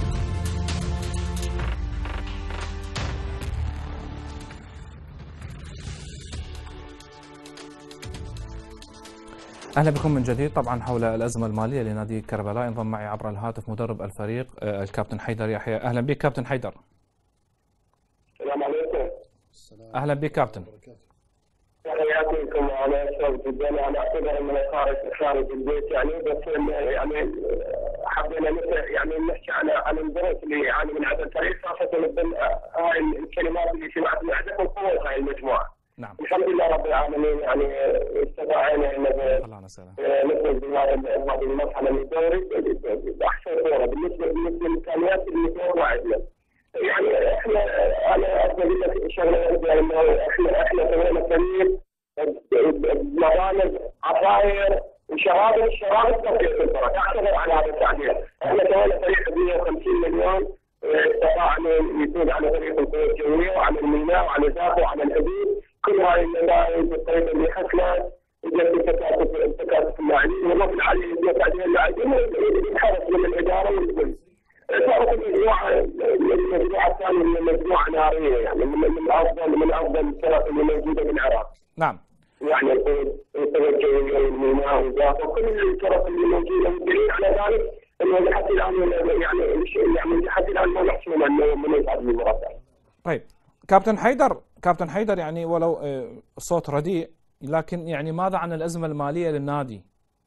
اهلا بكم من جديد. طبعا حول الازمه الماليه لنادي كربلاء ينضم معي عبر الهاتف مدرب الفريق الكابتن حيدر يحيى. اهلا بك كابتن حيدر. السلام عليكم. اهلا بك كابتن. تحياتكم على شرف جدا. انا اعتبر ان خارج خارج البيت يعني، بس يعني حبينا يعني نحكي عن عن الدرس اللي يعاني من هذا الفريق، خاصه من هاي الكلمات اللي سمعت من عندكم قوه هاي المجموعه. نعم. الحمد لله رب العالمين يعني استطعنا ان نخرج بهذه المرحله من الدوري باحسن صوره بالنسبه بالنسبه للامكانيات اللي متوفره عندنا. يعني احنا انا اقول لك شغله واحده، انه احنا احنا سوينا فريق بمبالغ عصاير وشرائط الشرائط تغطيه الفرق، اعتذر على هذا التعبير. احنا سوينا فريق ب مئة وخمسين مليون، استطاع ان يفوز على فريق القوى الجويه وعلى الميناء وعلى زاكو وعلى الحدود. كل هاي النتائج بالطريقه اللي حصلت وجدت تكاتف تكاتف اللاعبين، والله العالي يزيد عليها اللاعبين ينحرص من الاداره والكل. صارت المجموعه المجموعه الثانيه من مجموعه ناريه، يعني من افضل من افضل الفرق اللي موجوده بالعراق. نعم. يعني القوى الجويه والميناء وزاكو كل الفرق اللي موجوده، والدليل على ذلك انه لحد الان يعني يعني لحد الان ما نحسن انه من يصعد للمربع. طيب كابتن حيدر، كابتن حيدر يعني ولو صوت رديء، لكن يعني ماذا عن الازمه الماليه للنادي؟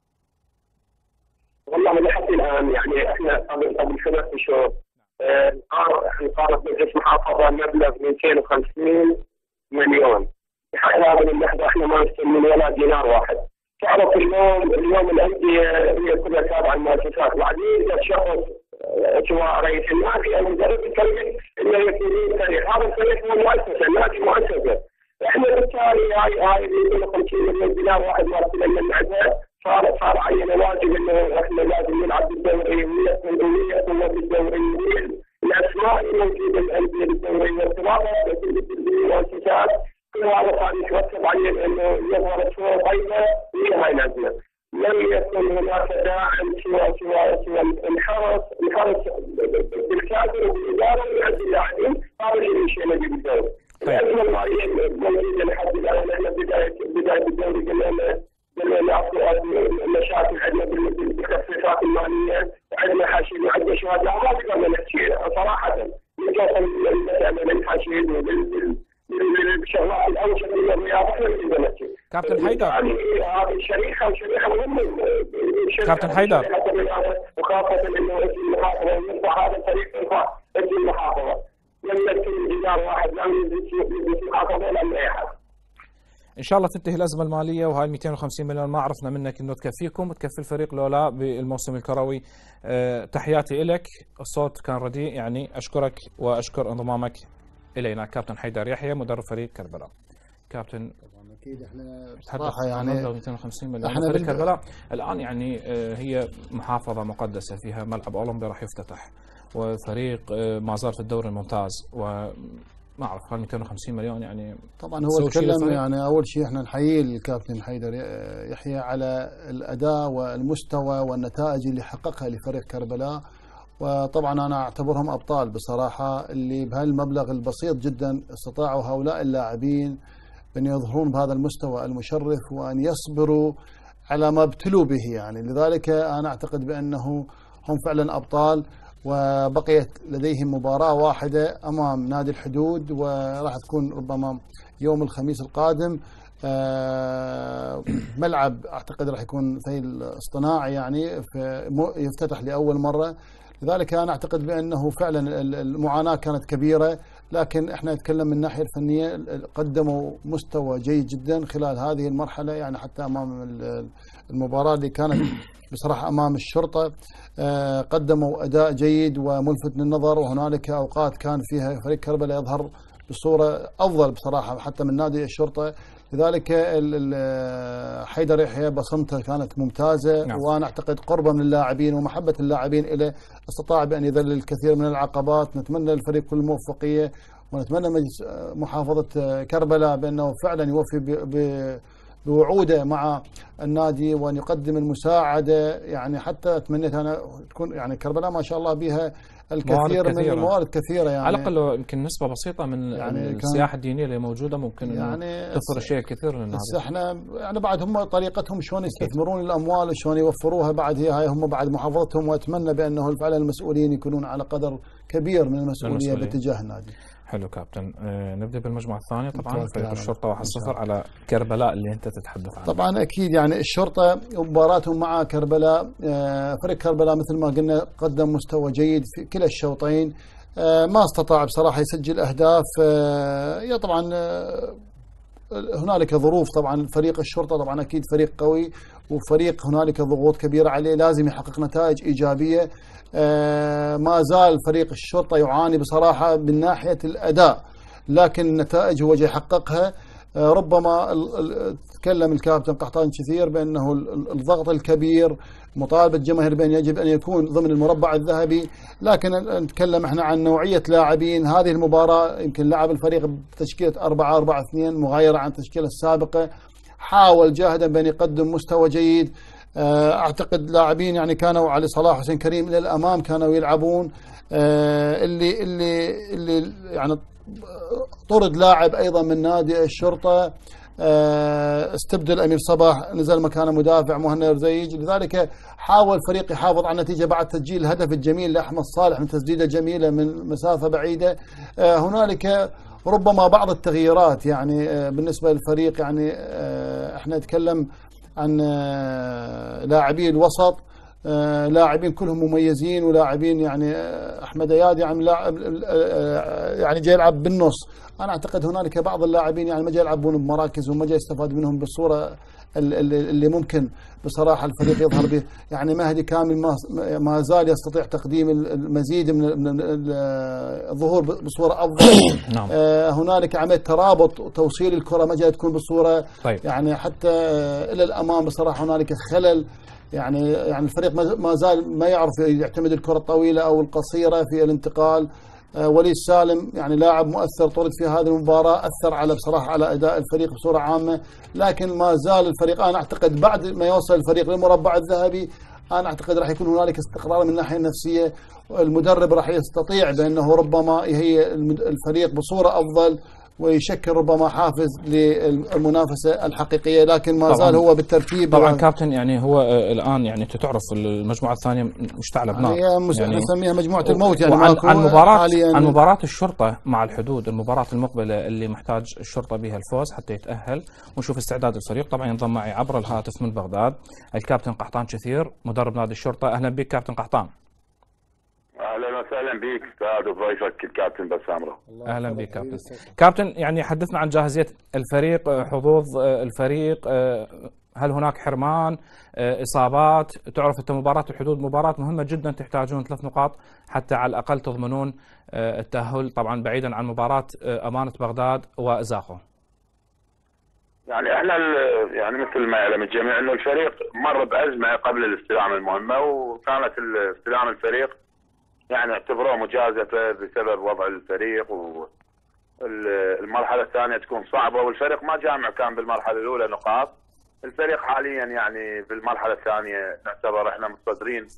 والله لحد الان يعني احنا قبل قبل ثلاث شهور الان قارة مجلس محافظه مبلغ مئتين وخمسين مليون، لحد هذه اللحظه احنا ما نستلم ولا دينار واحد. تعرف اليوم اليوم الانديه هي كلها تابعه للمؤسسات، بعدين يجي شخص سواء رئيس النادي او مدرب الفريق انه يكون فريق، هذا الفريق هو مؤسسه، النادي مؤسسه. احنا بالتالي هاي هاي مئتين وخمسين مليون دينار واحد ما استلمنا من عندها، صار صار علينا واجب انه احنا لازم نلعب بالدوري ويكون بالدوري. الاسماء الموجوده الانديه بالدوري والارتباطات بالمؤسسات كل هذا صار يترتب عليه انه يظهر صوره طيبه هي هاي الازمه. لم يكن هناك داعم سوى سوى سوى الحرص الحرص بالكادر وبالاداره ويعد اللاعبين، هذا اللي مشينا به بالدوري. الازمه الماليه موجوده لحد الان، احنا بدايه بدايه الدوري قلنا قلنا ناخذ مشاكل عندنا بالتخفيفات الماليه، عندنا حاشيه وعندنا شهادات، ما قدرنا نحكي صراحه نجاح المساله للحاشيه بالشغلات الاوسط من الرياضه احنا اللي نحكي. كابتن حيدر هذه الشريحه وشريحه مهمه. كابتن حيدر وخاصه انه اسم المحافظه يرفع هذا الفريق يرفع اسم المحافظه، لم يكن جدار واحد لا يجلس المحافظه ولا اي احد. ان شاء الله تنتهي الازمه الماليه، وهاي مئتين وخمسين مليون ما عرفنا منك انه تكفيكم وتكفي الفريق لولا بالموسم الكروي. أه تحياتي لك، الصوت كان رديء يعني. اشكرك واشكر انضمامك الينا كابتن حيدر يحيى مدرب فريق كربلاء. كابتن اكيد احنا بصراحه يعني مئتين وخمسين مليون احنا فريق كربلاء الان يعني هي محافظه مقدسه فيها ملعب اولمبي راح يفتتح، وفريق ما زال في الدوري الممتاز، و ما اعرف هل مئتين وخمسين مليون يعني. طبعا هو تكلم يعني اول شيء احنا نحيي الكابتن حيدر يحيى على الاداء والمستوى والنتائج اللي حققها لفريق كربلاء، وطبعا انا اعتبرهم ابطال بصراحه، اللي بهالمبلغ البسيط جدا استطاعوا هؤلاء اللاعبين ان يظهرون بهذا المستوى المشرف وان يصبروا على ما ابتلوا به يعني. لذلك انا اعتقد بانه هم فعلا ابطال، وبقيت لديهم مباراة واحدة أمام نادي الحدود، وراح تكون ربما يوم الخميس القادم. ملعب أعتقد راح يكون ثيل اصطناعي يعني يفتتح لأول مرة. لذلك أنا أعتقد بأنه فعلا المعاناة كانت كبيرة، لكن احنا نتكلم من الناحية الفنية قدموا مستوى جيد جدا خلال هذه المرحلة يعني. حتى أمام المباراة اللي كانت بصراحة أمام الشرطة قدموا أداء جيد وملفت للنظر، وهنالك أوقات كان فيها فريق كربلاء يظهر بصورة أفضل بصراحة حتى من نادي الشرطة. لذلك حيدر يحيى بصمته كانت ممتازة. نعم. وأنا أعتقد قربا من اللاعبين ومحبة اللاعبين إليه استطاع بأن يذلل الكثير من العقبات. نتمنى للفريق كل الموفقية، ونتمنى مجلس محافظة كربلاء بأنه فعلا يوفي ب بوعوده مع النادي وأن يقدم المساعدة يعني. حتى تمنيت أنا تكون يعني كربلاء ما شاء الله بها الكثير من الموارد كثيرة يعني، على الأقل يمكن نسبة بسيطة من يعني السياحة الدينية اللي موجودة ممكن يعني توفر شيء كثير للنادي. بس احنا يعني بعد هم طريقتهم شلون يستثمرون الأموال وشلون يوفروها بعد هي هاي هم بعد محافظتهم، وأتمنى بأنه فعلا المسؤولين يكونون على قدر كبير من المسؤولية باتجاه النادي. حلو كابتن. آه نبدأ بالمجموعة الثانية. طبعا فريق الشرطة واحد صفر على كربلاء اللي أنت تتحدث عنه. طبعا أكيد يعني الشرطة مباراتهم مع كربلاء، آه فريق كربلاء مثل ما قلنا قدم مستوى جيد في كلا الشوطين. آه ما استطاع بصراحة يسجل أهداف. آه يا طبعا آه هنالك ظروف. طبعا فريق الشرطة طبعا أكيد فريق قوي، وفريق هنالك ضغوط كبيرة عليه، لازم يحقق نتائج إيجابية. آه ما زال فريق الشرطة يعاني بصراحة من ناحية الأداء، لكن النتائج هو جاي يحققها. آه ربما تكلم الكابتن قحطان كثير بأنه الضغط الكبير، مطالبة الجماهير بأن يجب أن يكون ضمن المربع الذهبي، لكن نتكلم احنا عن نوعية لاعبين. هذه المباراة يمكن لعب الفريق بتشكيلة أربعة أربعة اثنين مغايرة عن التشكيلة السابقة، حاول جاهدا بأن يقدم مستوى جيد. اعتقد لاعبين يعني كانوا علي صلاح حسين كريم الى الامام كانوا يلعبون، اللي اللي اللي يعني طرد لاعب ايضا من نادي الشرطه، استبدل امير صباح نزل مكانه مدافع مهند رزيج. لذلك حاول فريق يحافظ على النتيجه بعد تسجيل الهدف الجميل لاحمد صالح من تسديده جميله من مسافه بعيده. هنالك ربما بعض التغييرات يعني بالنسبه للفريق يعني احنا نتكلم عن لاعبي الوسط، لاعبين كلهم مميزين، ولاعبين يعني احمد اياد يعني لاعب يعني جاي يلعب بالنص. انا اعتقد هنالك بعض اللاعبين يعني ما جاي يلعبون بمراكز وما جاي يستفاد منهم بالصوره اللي ممكن بصراحه الفريق يظهر به. يعني مهدي كامل ما زال يستطيع تقديم المزيد من الظهور بصوره افضل. نعم. هنالك عمليه ترابط وتوصيل الكره ما جاي تكون بصوره طيب. يعني حتى الى الامام بصراحه هنالك خلل. يعني يعني الفريق ما زال ما يعرف يعتمد الكره الطويله او القصيره في الانتقال. وليد سالم يعني لاعب مؤثر طرد في هذه المباراة، أثر على بصراحة على أداء الفريق بصورة عامة، لكن ما زال الفريق أنا أعتقد بعد ما يوصل الفريق للمربع الذهبي أنا أعتقد راح يكون هنالك استقرار من الناحية النفسية، المدرب راح يستطيع بأنه ربما يهيئ الفريق بصورة أفضل ويشكل ربما حافز للمنافسة الحقيقية، لكن ما زال هو بالترتيب. طبعا كابتن يعني هو الآن يعني تعرف المجموعة الثانية مشتعلة بنار، يعني نسميها مجموعة الموت. يعني عن, عن مباراة عن مباراة الشرطة مع الحدود، المباراة المقبلة اللي محتاج الشرطة بها الفوز حتى يتأهل، ونشوف استعداد الفريق. طبعا ينضم معي عبر الهاتف من بغداد الكابتن قحطان كثير مدرب نادي الشرطة. أهلا بك كابتن قحطان. اهلا وسهلا بك استاذ وضيفك الكابتن بسام. اهلا بك كابتن. كابتن يعني حدثنا عن جاهزيه الفريق، حظوظ الفريق، هل هناك حرمان، اصابات؟ تعرف انت مباراه الحدود مباراه مهمه جدا، تحتاجون ثلاث نقاط حتى على الاقل تضمنون التاهل، طبعا بعيدا عن مباراه امانه بغداد وزاخو. يعني احنا يعني مثل ما يعلم الجميع انه الفريق مر بازمه قبل الاستلام المهمه، وكانت استلام الفريق يعني اعتبروه مجازفه بسبب وضع الفريق، والمرحله الثانيه تكون صعبه، والفريق ما جامع كان بالمرحله الاولى نقاط. الفريق حاليا يعني بالمرحله الثانيه نعتبر احنا متصدرين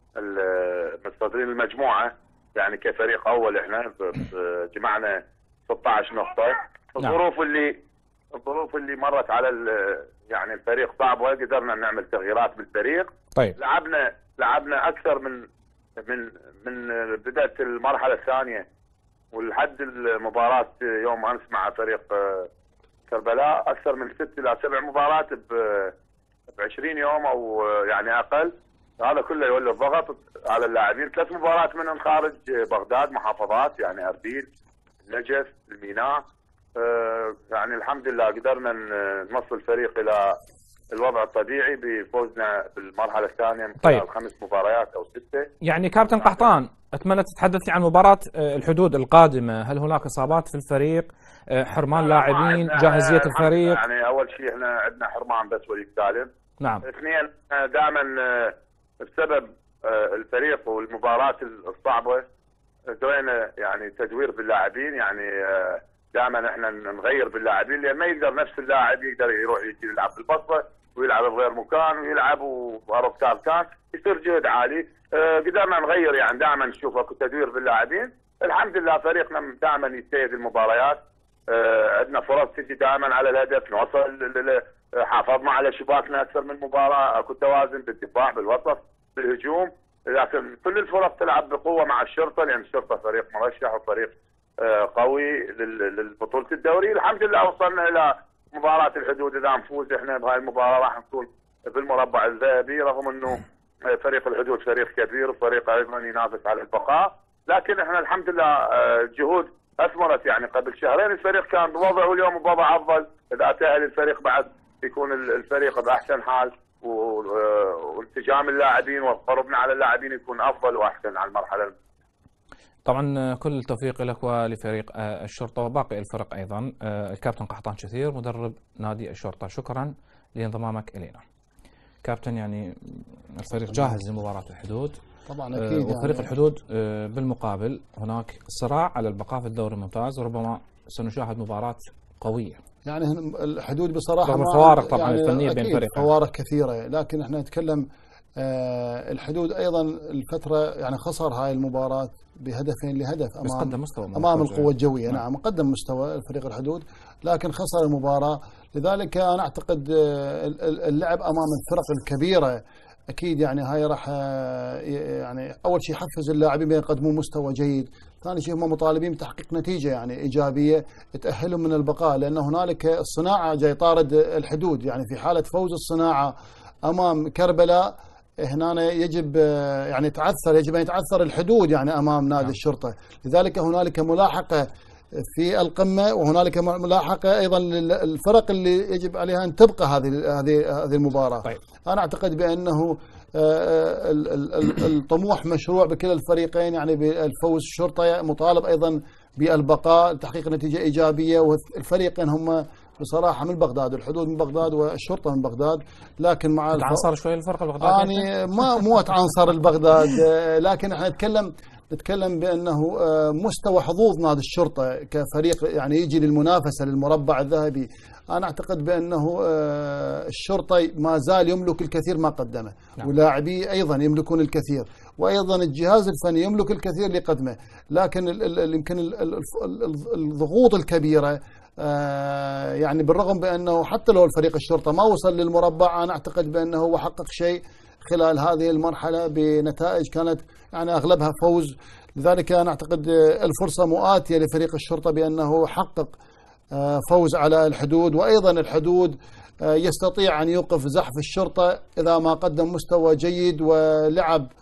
متصدرين المجموعه، يعني كفريق اول احنا جمعنا ستة عشر نقطه. الظروف اللي الظروف اللي مرت على يعني الفريق صعبه، قدرنا نعمل تغييرات بالفريق. طيب لعبنا لعبنا اكثر من من من بدايه المرحله الثانيه ولحد المباراه يوم امس مع فريق كربلاء اكثر من ست الى سبع مباريات ب عشرين يوم او يعني اقل. هذا كله يولي الضغط على اللاعبين. ثلاث مباريات منهم خارج بغداد، محافظات يعني اربيل، النجف، الميناء. يعني الحمد لله قدرنا نوصل الفريق الى الوضع الطبيعي بفوزنا بالمرحله الثانيه من طيب. خمس مباريات او سته. يعني كابتن قحطان، اتمنى تتحدث عن مباراه الحدود القادمه، هل هناك اصابات في الفريق، حرمان لاعبين، جاهزيه الفريق؟ يعني اول شيء احنا عندنا حرمان بس وليد سالم. نعم. اثنين دائما بسبب الفريق والمباراه الصعبه دوينا يعني تدوير باللاعبين، يعني دائما احنا نغير باللاعبين لان ما يقدر نفس اللاعب يقدر يروح يجي يلعب بالبصره ويلعب بغير مكان ويلعب وباركتار كان يصير جهد عالي. اه قدرنا نغير يعني دائما نشوف اكو تدوير باللاعبين. الحمد لله فريقنا دائما يجتهد المباريات. اه عندنا فرص تجي دائما على الهدف، نوصل حافظنا على شباكنا اكثر من مباراه، اكو توازن بالدفاع بالوسط بالهجوم، لكن كل الفرق تلعب بقوه مع الشرطه لان الشرطه فريق مرشح وفريق قوي للبطولة الدوري. الحمد لله وصلنا الى مباراة الحدود، اذا نفوز احنا بهاي المباراة راح نكون بالمربع الذهبي، رغم انه فريق الحدود فريق كبير وفريق ايضا ينافس على البقاء، لكن احنا الحمد لله جهود اثمرت. يعني قبل شهرين الفريق كان بوضعه، اليوم بوضع افضل. اذا تأهل الفريق بعد يكون الفريق باحسن حال، وانسجام اللاعبين وقربنا على اللاعبين يكون افضل واحسن على المرحلة. طبعا كل التوفيق لك ولفريق الشرطة وباقي الفرق أيضا. الكابتن قحطان شثير مدرب نادي الشرطة، شكرا لانضمامك إلينا. كابتن، يعني الفريق جاهز لمباراة الحدود طبعا أكيد، وفريق يعني الحدود بالمقابل هناك صراع على البقاء في الدوري الممتاز، وربما سنشاهد مباراة قوية. يعني الحدود بصراحة رغم الفوارق طبعا يعني الفنية بين فريقين، فوارق كثيرة، لكن احنا نتكلم آه الحدود ايضا الفتره يعني خسر هاي المباراه بهدفين لهدف امام قدم مستوى امام القوه الجويه. نعم. نعم قدم مستوى الفريق الحدود، لكن خسر المباراه. لذلك انا اعتقد اللعب امام الفرق الكبيره اكيد يعني هاي راح يعني اول شيء يحفز اللاعبين بيقدمون مستوى جيد، ثاني شيء هم مطالبين بتحقيق نتيجه يعني ايجابيه تاهلهم من البقاء، لان هنالك الصناعه جاي طارد الحدود. يعني في حاله فوز الصناعه امام كربلاء هنا يجب يعني تعثر يجب ان يتعثر الحدود يعني امام نادي الشرطه. لذلك هنالك ملاحقه في القمه، وهنالك ملاحقه ايضا للفرق اللي يجب عليها ان تبقى هذه هذه هذه المباراه. طيب. انا اعتقد بانه الطموح مشروع بكلا الفريقين، يعني بالفوز. الشرطه مطالب ايضا بالبقاء تحقيق نتيجه ايجابيه، والفريقين هم بصراحه من بغداد، الحدود من بغداد والشرطه من بغداد. لكن مع عنصر شويه الفرق البغداد يعني ما مو عنصر البغداد، لكن احنا نتكلم نتكلم بانه مستوى حظوظ نادي الشرطه كفريق يعني يجي للمنافسه للمربع الذهبي. انا اعتقد بانه الشرطه ما زال يملك الكثير ما قدمه، نعم. ولاعبيه ايضا يملكون الكثير، وايضا الجهاز الفني يملك الكثير لقدمه، لكن يمكن الضغوط الكبيره يعني بالرغم بانه حتى لو الفريق الشرطه ما وصل للمربع، انا اعتقد بانه هو حقق شيء خلال هذه المرحله بنتائج كانت يعني اغلبها فوز. لذلك انا اعتقد الفرصه مؤاتيه لفريق الشرطه بانه حقق فوز على الحدود، وايضا الحدود يستطيع ان يوقف زحف الشرطه اذا ما قدم مستوى جيد ولعب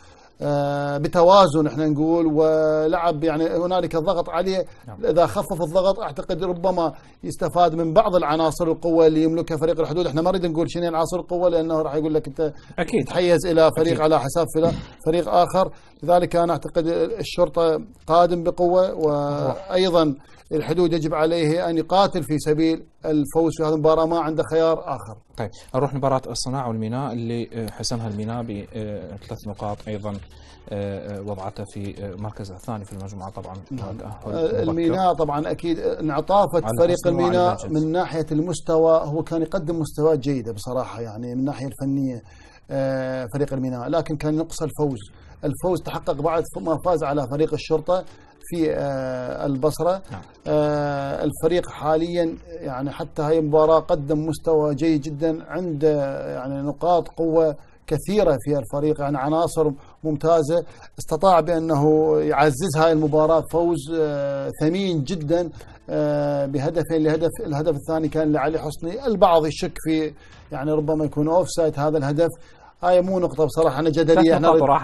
بتوازن احنا نقول، ولعب يعني هنالك الضغط عليه. اذا خفف الضغط اعتقد ربما يستفاد من بعض العناصر القوه اللي يملكها فريق الحدود. احنا ما نريد نقول شنو عناصر القوه لانه راح يقول لك انت اكيد تحيز الى فريق أكيد. على حساب فريق اخر. لذلك انا اعتقد الشرطه قادم بقوه، وايضا الحدود يجب عليه ان يقاتل في سبيل الفوز في هذه المباراه، ما عنده خيار اخر. طيب نروح مباراه الصناعه والميناء اللي حسمها الميناء بثلاث نقاط، ايضا وضعته في المركز الثاني في المجموعه. طبعا الميناء طبعا اكيد انعطافه فريق الميناء من ناحيه المستوى، هو كان يقدم مستويات جيده بصراحه يعني من الناحيه الفنيه فريق الميناء، لكن كان نقص الفوز. الفوز تحقق بعد ما فاز على فريق الشرطه في البصره. الفريق حاليا يعني حتى هاي المباراه قدم مستوى جيد جدا، عنده يعني نقاط قوه كثيرة في الفريق، يعني عناصر ممتازة. استطاع بأنه يعزز هاي المباراة فوز ثمين جدا بهدفين لهدف. الهدف الثاني كان لعلي حسني، البعض يشك في يعني ربما يكون اوف سايد هذا الهدف. هاي مو نقطة بصراحة أنا جدلية.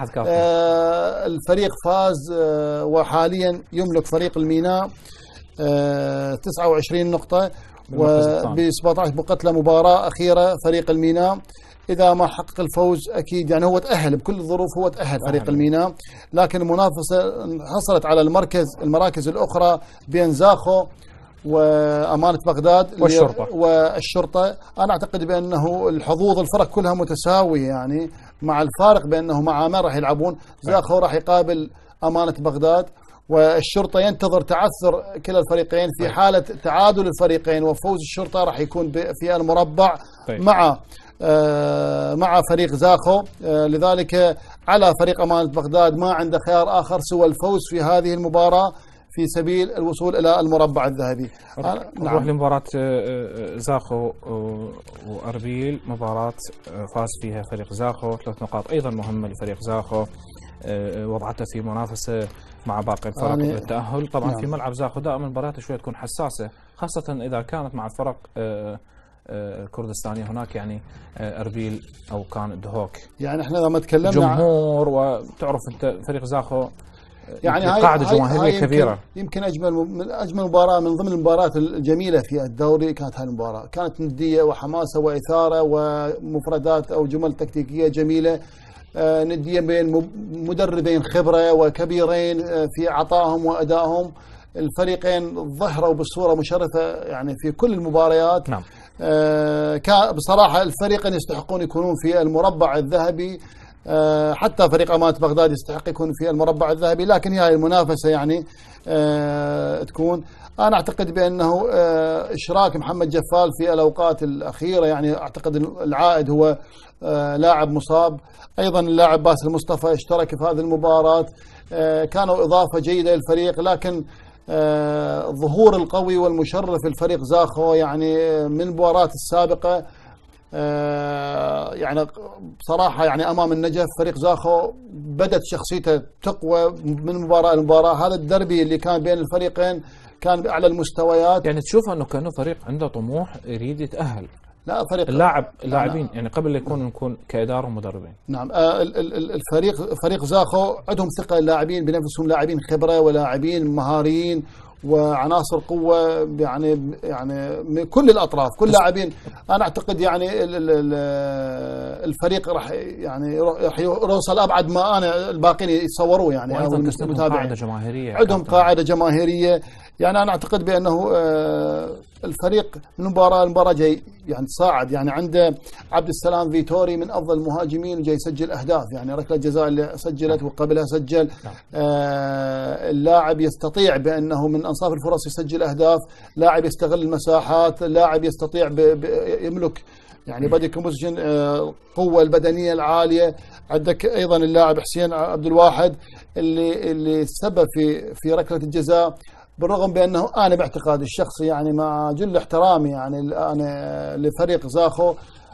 آه الفريق فاز آه وحاليا يملك فريق الميناء آه تسعة وعشرين نقطة وب سبعة عشر مقتلة مباراة أخيرة. فريق الميناء إذا ما حقق الفوز أكيد يعني هو تأهل بكل الظروف، هو تأهل فريق الميناء، لكن المنافسة حصلت على المركز المراكز الأخرى بين زاخو وأمانة بغداد والشرطة والشرطة. أنا أعتقد بأنه الحظوظ الفرق كلها متساوية، يعني مع الفارق بأنه مع من راح يلعبون. زاخو راح يقابل أمانة بغداد، والشرطة ينتظر تعثر كلا الفريقين. في حالة تعادل الفريقين وفوز الشرطة راح يكون في المربع مع آه مع فريق زاخو. آه لذلك على فريق أمانة بغداد ما عنده خيار آخر سوى الفوز في هذه المباراة في سبيل الوصول إلى المربع الذهبي. نروح نعم. لمباراة زاخو وأربيل، مباراة فاز فيها فريق زاخو، ثلاث نقاط أيضا مهمة لفريق زاخو، وضعته في منافسة مع باقي الفرق يعني للتأهل. طبعا نعم. في ملعب زاخو دائما المباريات شوية تكون حساسة، خاصة إذا كانت مع الفرق الكردستانية. هناك يعني أربيل أو كان دهوك، يعني احنا لما تكلمنا جمهور، وتعرف أنت فريق زاخو يعني قاعدة جماهيرية كبيرة. يمكن أجمل من أجمل مباراة من ضمن المباريات الجميلة في الدوري كانت هذه المباراة، كانت ندية وحماسة وإثارة ومفردات أو جمل تكتيكية جميلة. آه ندية بين مدربين خبرة وكبيرين آه في عطائهم وأدائهم. الفريقين ظهروا بصورة مشرفة يعني في كل المباريات. نعم. آه بصراحة الفريقين يستحقون يكونون في المربع الذهبي، أه حتى فريق أمانة بغداد يستحق يكون في المربع الذهبي، لكن هي المنافسة يعني أه تكون. أنا أعتقد بأنه أه إشراك محمد جفال في الأوقات الأخيرة يعني أعتقد العائد هو أه لاعب مصاب. أيضا اللاعب باسل مصطفى اشترك في هذه المباراة، أه كانوا إضافة جيدة للفريق، لكن أه الظهور القوي والمشرف الفريق زاخو يعني من المباراة السابقة آه يعني بصراحة يعني أمام النجف فريق زاخو بدت شخصيته تقوى من مباراة لمباراة. هذا الدربي اللي كان بين الفريقين كان بأعلى المستويات، يعني تشوف أنه كأنه فريق عنده طموح يريد يتأهل. لا فريق اللاعب اللاعبين نعم. يعني قبل يكون نكون كإدارة ومدربين. نعم آه الفريق فريق زاخو عندهم ثقة اللاعبين بنفسهم، لاعبين خبرة ولاعبين مهاريين وعناصر قوة يعني يعني من كل الأطراف، كل لاعبين. أنا أعتقد يعني الفريق راح يعني راح يوصل أبعد ما أنا الباقين يتصوروه يعني. أو المتابعين قاعدة جماهيرية، عندهم قاعدة جماهيرية. يعني أنا أعتقد بأنه الفريق من مباراة لمباراة جاي يعني صاعد. يعني عنده عبد السلام فيتوري من أفضل المهاجمين وجاي يسجل أهداف، يعني ركلة جزاء اللي سجلت وقبلها سجل. آه اللاعب يستطيع بأنه من أنصاف الفرص يسجل أهداف، لاعب يستغل المساحات، لاعب يستطيع ب ب يملك يعني بادي كومبوزيشن القوة البدنية العالية. عندك أيضا اللاعب حسين عبد الواحد اللي اللي سبب في في ركلة الجزاء، بالرغم بأنه أنا باعتقادي الشخصي يعني مع جل احترامي يعني أنا لفريق زاخو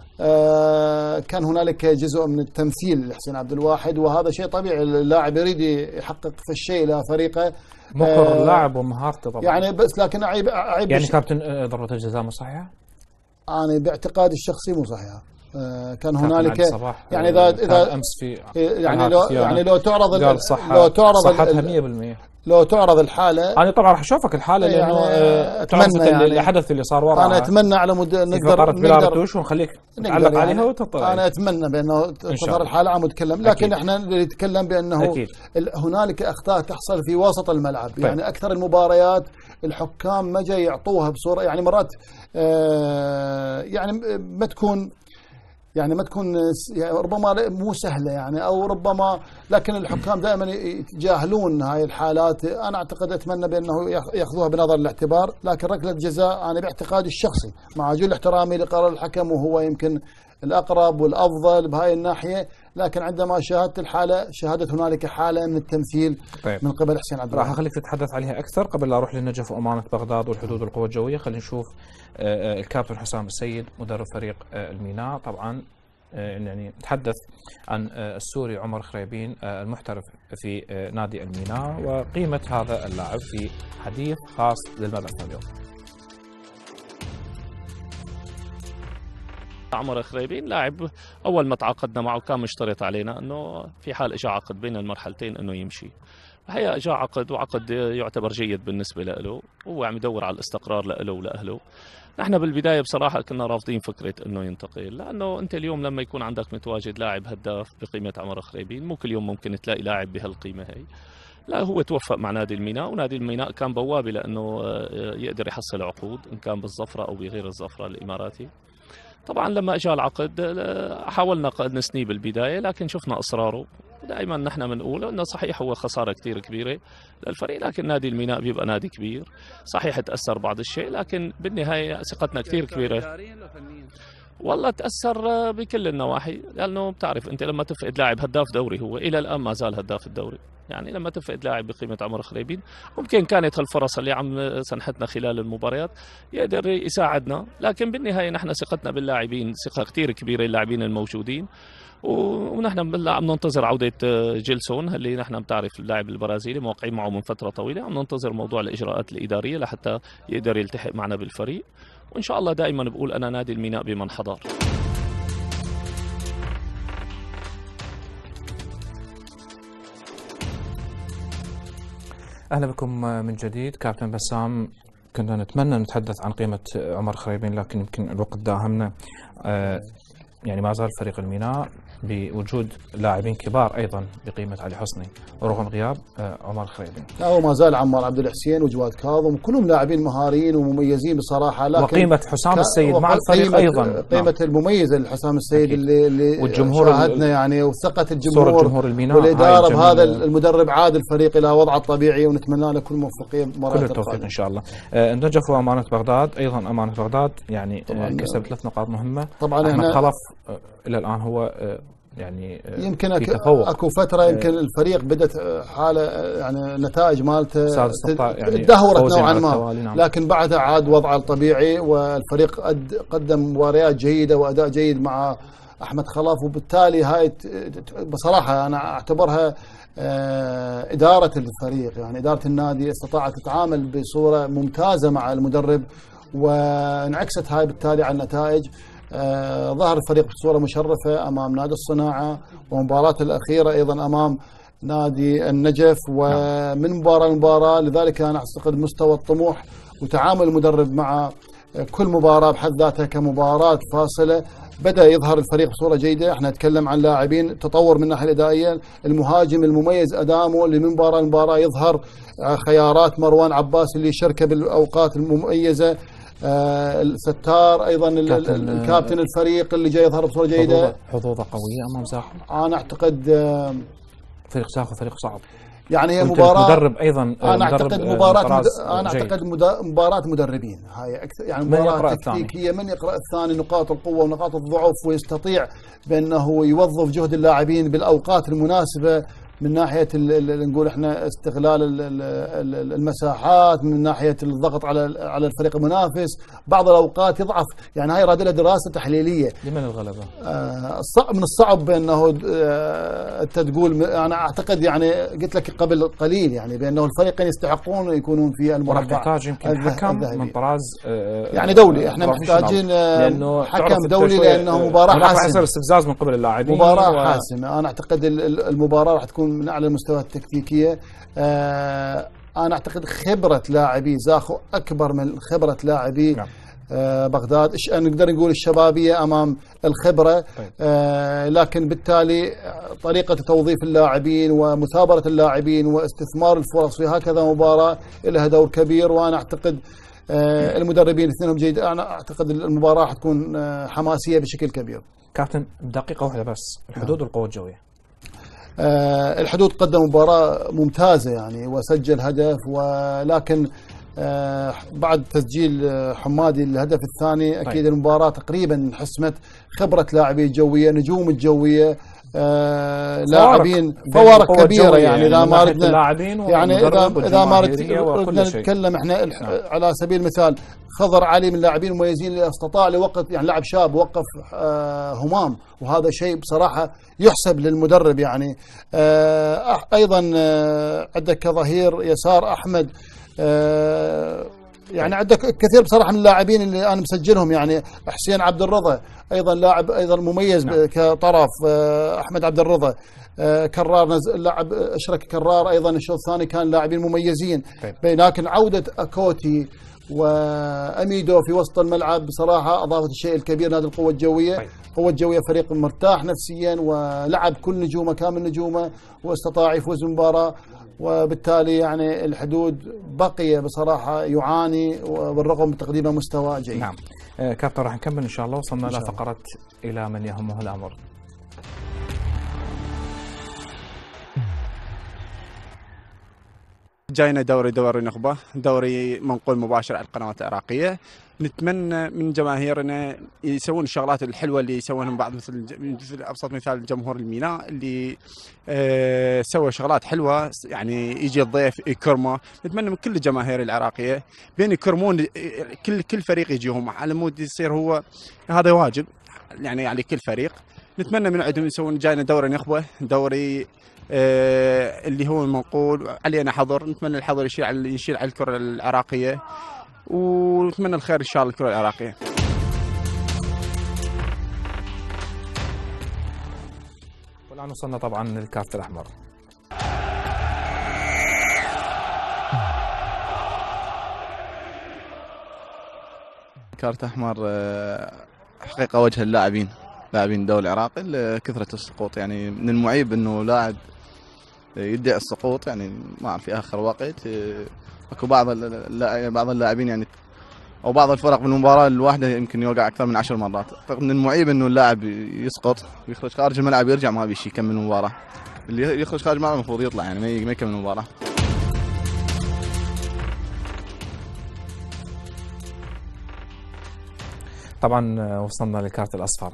آه كان هنالك جزء من التمثيل لحسين عبد الواحد، وهذا شيء طبيعي. اللاعب يريد يحقق في الشيء لفريقه مقر اللاعب ومهارته طبعا يعني، بس لكن أعيب أعيب يعني كابتن ضربة الجزاء مو صحيحة؟ أنا باعتقادي الشخصي مو صحيحة. كان هنالك يعني اذا اذا امس في يعني لو يعني لو تعرض لو تعرض صحتها مية بالمية لو تعرض الحاله. انا طبعا راح اشوفك الحاله لانه يعني اتمنى يعني الحدث اللي صار وراء. انا اتمنى على مد نقدر نقدر ونخليك تعلق يعني عليها وتطلع. انا اتمنى بانه تظهر الحاله عم نتكلم، لكن أكيد. احنا نتكلم بانه أكيد. هنالك اخطاء تحصل في وسط الملعب. طيب. يعني اكثر المباريات الحكام ما جاي يعطوها بصوره يعني مرات آه يعني ما تكون يعني ما تكون يعني ربما مو سهله يعني او ربما، لكن الحكام دائما يتجاهلون هاي الحالات. انا اعتقد اتمنى بانه ياخذوها بنظر الاعتبار، لكن ركله جزاء انا باعتقادي الشخصي مع جل احترامي لقرار الحكم وهو يمكن الاقرب والافضل بهاي الناحيه، لكن عندما شاهدت الحاله شاهدت هنالك حاله من التمثيل. طيب. من قبل حسين عبد الوهاب. راح اخليك تتحدث عليها اكثر قبل لا اروح للنجف وامانه بغداد والحدود والقوى الجويه. خلينا نشوف الكابتن حسام السيد مدرب فريق الميناء. طبعا يعني تحدث عن السوري عمر خريبين المحترف في نادي الميناء وقيمه هذا اللاعب في حديث خاص للمبعث اليوم. عمر خريبين لاعب اول ما تعاقدنا معه كان مشترط علينا انه في حال اجى عقد بين المرحلتين انه يمشي. الحقيقه اجى عقد وعقد يعتبر جيد بالنسبه له، هو عم يدور على الاستقرار له ولاهله. نحن بالبدايه بصراحه كنا رافضين فكره انه ينتقل، لانه انت اليوم لما يكون عندك متواجد لاعب هداف بقيمه عمر خريبين مو كل يوم ممكن تلاقي لاعب بهالقيمه هي. لا هو توفق مع نادي الميناء، ونادي الميناء كان بوابه لانه يقدر يحصل عقود ان كان بالظفره او بغير الظفره الاماراتي. طبعا لما اجى العقد حاولنا نسنيه بالبدايه، لكن شفنا اصراره. دائما نحن بنقول انه صحيح هو خساره كثير كبيره للفريق، لكن نادي الميناء بيبقى نادي كبير، صحيح تاثر بعض الشيء، لكن بالنهايه ثقتنا كثير كبيره. والله تاثر بكل النواحي، لانه بتعرف انت لما تفقد لاعب هداف دوري، هو الى الان ما زال هداف الدوري، يعني لما تفقد لاعب بقيمه عمر خريبين ممكن كانت هالفرص اللي عم سنحتنا خلال المباريات يقدر يساعدنا، لكن بالنهايه نحن ثقتنا باللاعبين ثقه كثير كبيره، اللاعبين الموجودين، ونحن عم ننتظر عوده جيلسون اللي نحن بتعرف اللاعب البرازيلي موقعين معه من فتره طويله، عم ننتظر موضوع الاجراءات الاداريه لحتى يقدر يلتحق معنا بالفريق، وان شاء الله دائما بقول انا نادي الميناء بمن حضر. اهلا بكم من جديد. كابتن بسام، كنا نتمنى نتحدث عن قيمه عمر خريبين، لكن يمكن الوقت داهمنا. آه يعني ما زال فريق الميناء بوجود لاعبين كبار ايضا بقيمه علي حسني ورغم غياب عمر خريبين. لا هو ما زال عمار عبد الحسين وجواد كاظم كلهم لاعبين مهاريين ومميزين بصراحه، لكن وقيمه حسام السيد مع الفريق ايضا قيمه نعم. المميزه لحسام السيد أكيد. اللي, اللي والجمهور شاهدنا يعني وثقه الجمهور, الجمهور الميناء والاداره بهذا المدرب عاد الفريق الى وضعه الطبيعي، ونتمنى له كل موفقيه كل التوفيق ان شاء الله. النجف وامانه بغداد ايضا امانه بغداد يعني كسب ثلاث نقاط مهمه. طبعا احمد خلف الى الان هو يعني يمكن اكو فتره يمكن الفريق بدت حاله يعني النتائج مالته يعني تدهورت نوعا ما، نعم. لكن بعدها عاد وضعه الطبيعي والفريق قدم مباريات جيده واداء جيد مع احمد خلاف، وبالتالي هاي بصراحه انا اعتبرها اداره الفريق، يعني اداره النادي استطاعت تتعامل بصوره ممتازه مع المدرب وانعكست هاي بالتالي على النتائج. آه ظهر الفريق بصورة مشرفة أمام نادي الصناعة، ومباراة الأخيرة أيضا أمام نادي النجف، ومن مباراة لمباراة. لذلك أنا أعتقد مستوى الطموح وتعامل المدرب مع كل مباراة بحد ذاتها كمباراة فاصلة بدأ يظهر الفريق بصورة جيدة. احنا نتكلم عن لاعبين تطور من الناحية الإدارية، المهاجم المميز أدامه اللي من مباراة لمباراة يظهر، خيارات مروان عباس اللي شارك بالأوقات المميزة، آه الستار ايضا الكابتن الفريق اللي جاي يظهر بصوره جيده، حظوظه قويه امام زاخم. انا اعتقد آه فريق زاخم فريق صعب، يعني هي مباراه مدرب ايضا انا مدرب اعتقد مباراه مد... انا اعتقد مباراه مدربين، هاي أكثر يعني مباراه تكتيكيه، من يقرا الثاني نقاط القوه ونقاط الضعف ويستطيع بانه يوظف جهد اللاعبين بالاوقات المناسبه من ناحيه نقول احنا استغلال المساحات، من ناحيه الضغط على على الفريق المنافس، بعض الاوقات يضعف. يعني هاي راد لها دراسه تحليليه. لمن الغلبه؟ آه من الصعب انه آه انت تقول، انا اعتقد يعني قلت لك قبل قليل يعني بانه الفريقين يستحقون يكونون في المربع. محتاج يمكن حكم من طراز آه يعني دولي. احنا محتاجين آه حكم دولي لانه مباراه حاسمه، استفزاز من قبل اللاعبين، مباراه و... حاسمه. انا اعتقد المباراه راح تكون من اعلى المستوى التكتيكيه. آه انا اعتقد خبره لاعبي زاخو اكبر من خبره لاعبي نعم. آه بغداد. ايش نقدر نقول الشبابيه امام الخبره. طيب. آه لكن بالتالي طريقه توظيف اللاعبين ومثابره اللاعبين واستثمار الفرص في هكذا مباراه لها دور كبير. وانا اعتقد آه المدربين اثنينهم جيد. انا اعتقد المباراه حتكون آه حماسيه بشكل كبير. كابتن بدقيقه واحده بس، الحدود والقوه الجويه. آه الحدود قدم مباراة ممتازة يعني وسجل هدف، ولكن آه بعد تسجيل حمادي الهدف الثاني أكيد طيب. المباراة تقريبا حسمت. خبرة لاعبي الجوية، نجوم الجوية، آه لاعبين فوارق كبيرة. يعني إذا ما ردنا يعني إذا إذا ما ردنا نتكلم إحنا على سبيل المثال خضر علي من اللاعبين المميزين اللي استطاع لوقت، يعني لاعب شاب وقف آه همام، وهذا شيء بصراحة يحسب للمدرب. يعني آه أيضا آه عندك كظهير يسار أحمد، آه يعني عندك كثير بصراحة من اللاعبين اللي أنا مسجلهم. يعني حسين عبد الرضا أيضا لاعب أيضا مميز نعم. كطرف. آه أحمد عبد الرضا، آه كرار نزل لاعب أشرك كرار أيضا الشوط الثاني كان لاعبين مميزين. طيب. لكن عودة أكوتي وأميدو في وسط الملعب بصراحة أضافت الشيء الكبير. نادي القوة الجوية. طيب. القوة الجوية فريق مرتاح نفسيا ولعب كل نجومه كامل نجومه واستطاع يفوز بالمباراة. وبالتالي يعني الحدود بقي بصراحة يعاني بالرغم من تقديمه مستوى جيد. نعم. آه كابتن راح نكمل إن شاء الله. وصلنا إلى فقرة إلى من يهمه الأمر. جاينا دوري دوري نخبة، دوري منقول مباشر على القنوات العراقية. نتمنى من جماهيرنا يسوون الشغلات الحلوة اللي يسوونهم بعض، مثل مثل أبسط مثال جمهور الميناء اللي آه سوى شغلات حلوة. يعني يجي الضيف يكرمه. نتمنى من كل الجماهير العراقية بين يكرمون كل كل فريق يجيهم على مود يصير هو هذا واجب يعني على كل فريق. نتمنى من عندهم يسوون جاينا دوري نخبة، دوري آه اللي هو المنقول علينا حظر. نتمنى الحظر يشيل على يشيل على الكرة العراقية، ونتمنى الخير ان شاء الله الكرة العراقية. والآن وصلنا طبعا للكارت الأحمر. كارت أحمر حقيقة وجه اللاعبين لاعبين الدوري العراقي لكثرة السقوط. يعني من المعيب انه لاعب يدعي السقوط، يعني ما في اخر وقت اكو بعض بعض اللاعبين يعني او بعض الفرق بالمباراه الواحده يمكن يوقع اكثر من عشر مرات. من المعيب انه اللاعب يسقط ويخرج خارج الملعب يرجع ما بيشي يكمل المباراه. اللي يخرج خارج الملعب المفروض يطلع يعني ما يكمل المباراه. طبعا وصلنا للكارت الاصفر.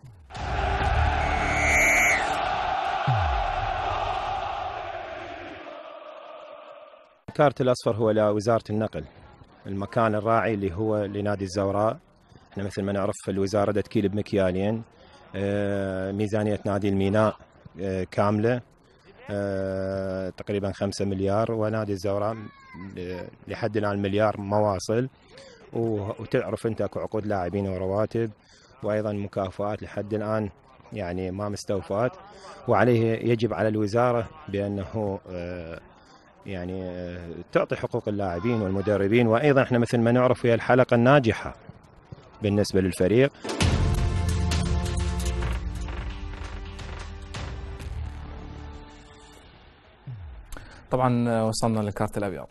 الكارت الأصفر هو لوزارة النقل، المكان الراعي اللي هو لنادي الزوراء. احنا مثل ما نعرف الوزارة دا تكيل بمكيالين، ميزانية نادي الميناء كاملة تقريبا خمسة مليار، ونادي الزوراء لحد الآن مليار مواصل. وتعرف انت اكو عقود لاعبين ورواتب وايضا مكافآت لحد الآن يعني ما مستوفات، وعليه يجب على الوزارة بأنه يعني تعطي حقوق اللاعبين والمدربين. وأيضا احنا مثل ما نعرف هي الحلقة الناجحة بالنسبة للفريق. طبعا وصلنا للكارت الأبيض.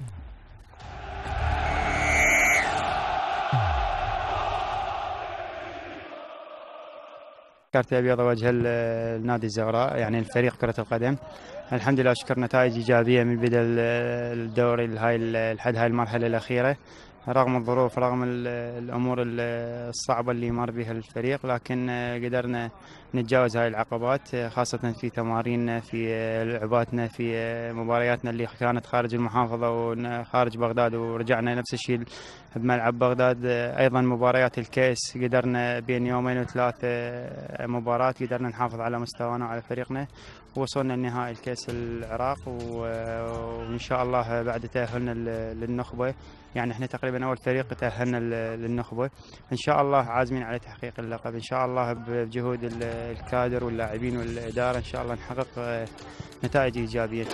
الكارت الأبيض وجه النادي الزوراء، يعني الفريق كرة القدم. الحمد لله شكر نتائج إيجابية من بدء الدوري لهاي لحد هاي المرحلة الأخيرة. رغم الظروف رغم الأمور الصعبة اللي مر بها الفريق، لكن قدرنا نتجاوز هاي العقبات، خاصة في تماريننا، في لعباتنا، في مبارياتنا اللي كانت خارج المحافظة وخارج بغداد، ورجعنا نفس الشيء بملعب بغداد. أيضا مباريات الكأس قدرنا بين يومين وثلاث مباراة قدرنا نحافظ على مستوانا وعلى فريقنا، ووصلنا لنهائي الكأس العراق، وإن شاء الله بعد تأهلنا للنخبة، يعني احنا تقريبا اول فريق تأهلنا للنخبة، ان شاء الله عازمين على تحقيق اللقب، ان شاء الله بجهود الكادر واللاعبين والإدارة ان شاء الله نحقق نتائج ايجابية.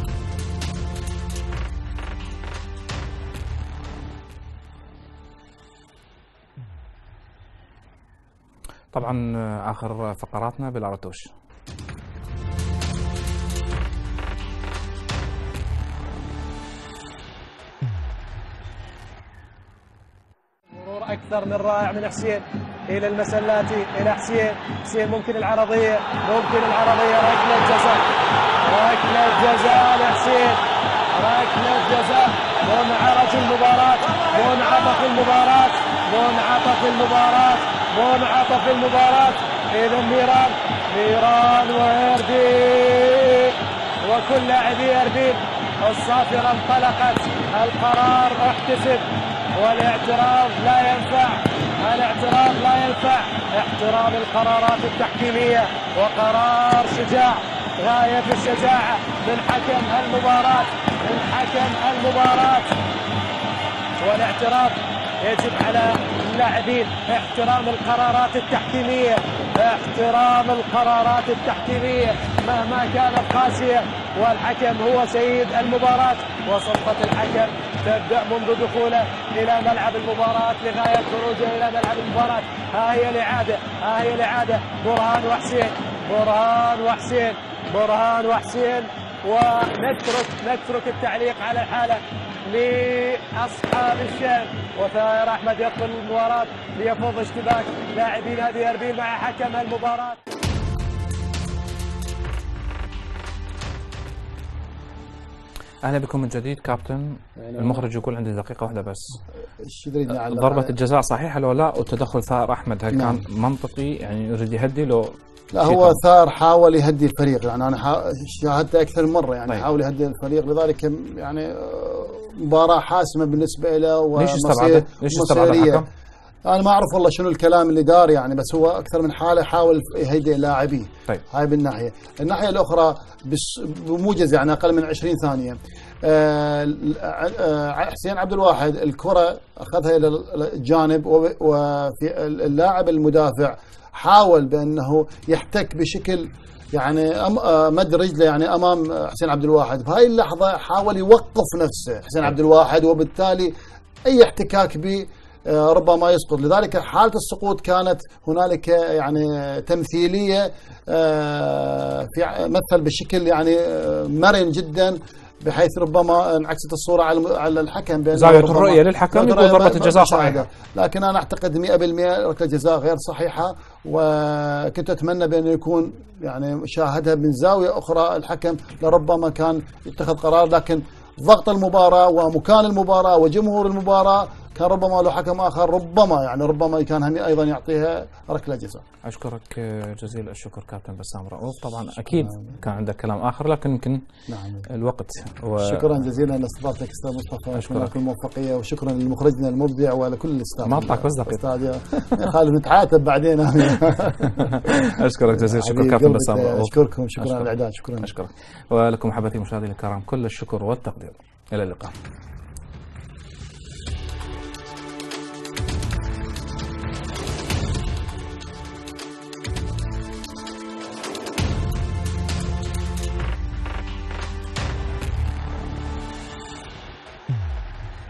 طبعا اخر فقراتنا بالارتوش. أكثر من رائع من حسين إلى المسلاتي إلى حسين، حسين ممكن العرضية، ممكن العرضية، ركلة جزاء، ركلة جزاء لحسين، ركلة جزاء، منعطف المباراة، منعطف المباراة، منعطف المباراة، منعطف المباراة، إذا نيران، نيران وإربيل وكل لاعبي إربيل الصافرة انطلقت، القرار احتسب والاعتراض لا ينفع، الاعتراض لا ينفع، احترام القرارات التحكيمية وقرار شجاع غاية في الشجاعة من حكم المباراة، من حكم المباراة، والاعتراض يجب على اللاعبين احترام القرارات التحكيمية، احترام القرارات التحكيمية مهما كانت قاسية، والحكم هو سيد المباراة، وسلطة الحكم تبدأ منذ دخوله إلى ملعب المباراة لغاية خروجه إلى ملعب المباراة. ها هي الإعادة، ها هي الإعادة، برهان وحسين، برهان وحسين، برهان وحسين، ونترك نترك التعليق على الحالة لأصحاب الشأن، وثائر أحمد يدخل المباراة ليفوض اشتباك لاعبي نادي أربيل مع حكم المباراة. اهلا بكم من جديد كابتن. المخرج يقول عندي دقيقه واحده بس. ضربه الجزاء صحيحه لو لا؟ وتدخل ثائر احمد هل نعم. كان منطقي يعني يريد يهدي لو؟ لا هو ثار حاول يهدي الفريق، يعني انا شاهدته اكثر من مره، يعني طيب. حاول يهدي الفريق، لذلك يعني مباراه حاسمه بالنسبه له ومصيريه. ليش استبعد الحكم؟ انا ما اعرف والله شنو الكلام اللي دار يعني، بس هو اكثر من حاله حاول يهدئ لاعبيه. طيب. هاي بالناحيه، الناحيه الاخرى بموجز يعني اقل من عشرين ثانيه. حسين عبد الواحد الكره اخذها الى الجانب، وفي اللاعب المدافع حاول بانه يحتك بشكل يعني مد رجله يعني امام حسين عبد الواحد، بهاي اللحظه حاول يوقف نفسه حسين عبد الواحد، وبالتالي اي احتكاك به ربما يسقط، لذلك حالة السقوط كانت هنالك يعني تمثيلية، في مثل بشكل يعني مرن جدا، بحيث ربما انعكست الصورة على الحكم، زاوية الرؤية للحكم يقول ضربة الجزاء صحيحة، لكن أنا أعتقد مئة بالمئة ركلة جزاء غير صحيحة، وكنت أتمنى بأن يكون يعني شاهدها من زاوية أخرى الحكم، لربما كان يتخذ قرار، لكن ضغط المباراة ومكان المباراة وجمهور المباراة كان ربما لو حكم آخر ربما يعني ربما كان أيضا يعطيها ركلة جزاء. أشكرك جزيل الشكر كابتن بسام رؤوف. طبعا أكيد كان عندك كلام آخر لكن يمكن نعم. الوقت و... شكرا جزيلا لاستضافتك أستاذ مصطفى، أشكرك كل موفقية، وشكرا لمخرجنا المبدع ولكل الاستاذ. ما أعطاك بس دقيقة خالد نتعاتب بعدين. أشكرك جزيل الشكر كابتن بسام رؤوف. أشكركم، شكرا على الإعداد، شكرا. أشكرك ولكم محبتي مشاهدينا الكرام كل الشكر والتقدير. إلى اللقاء.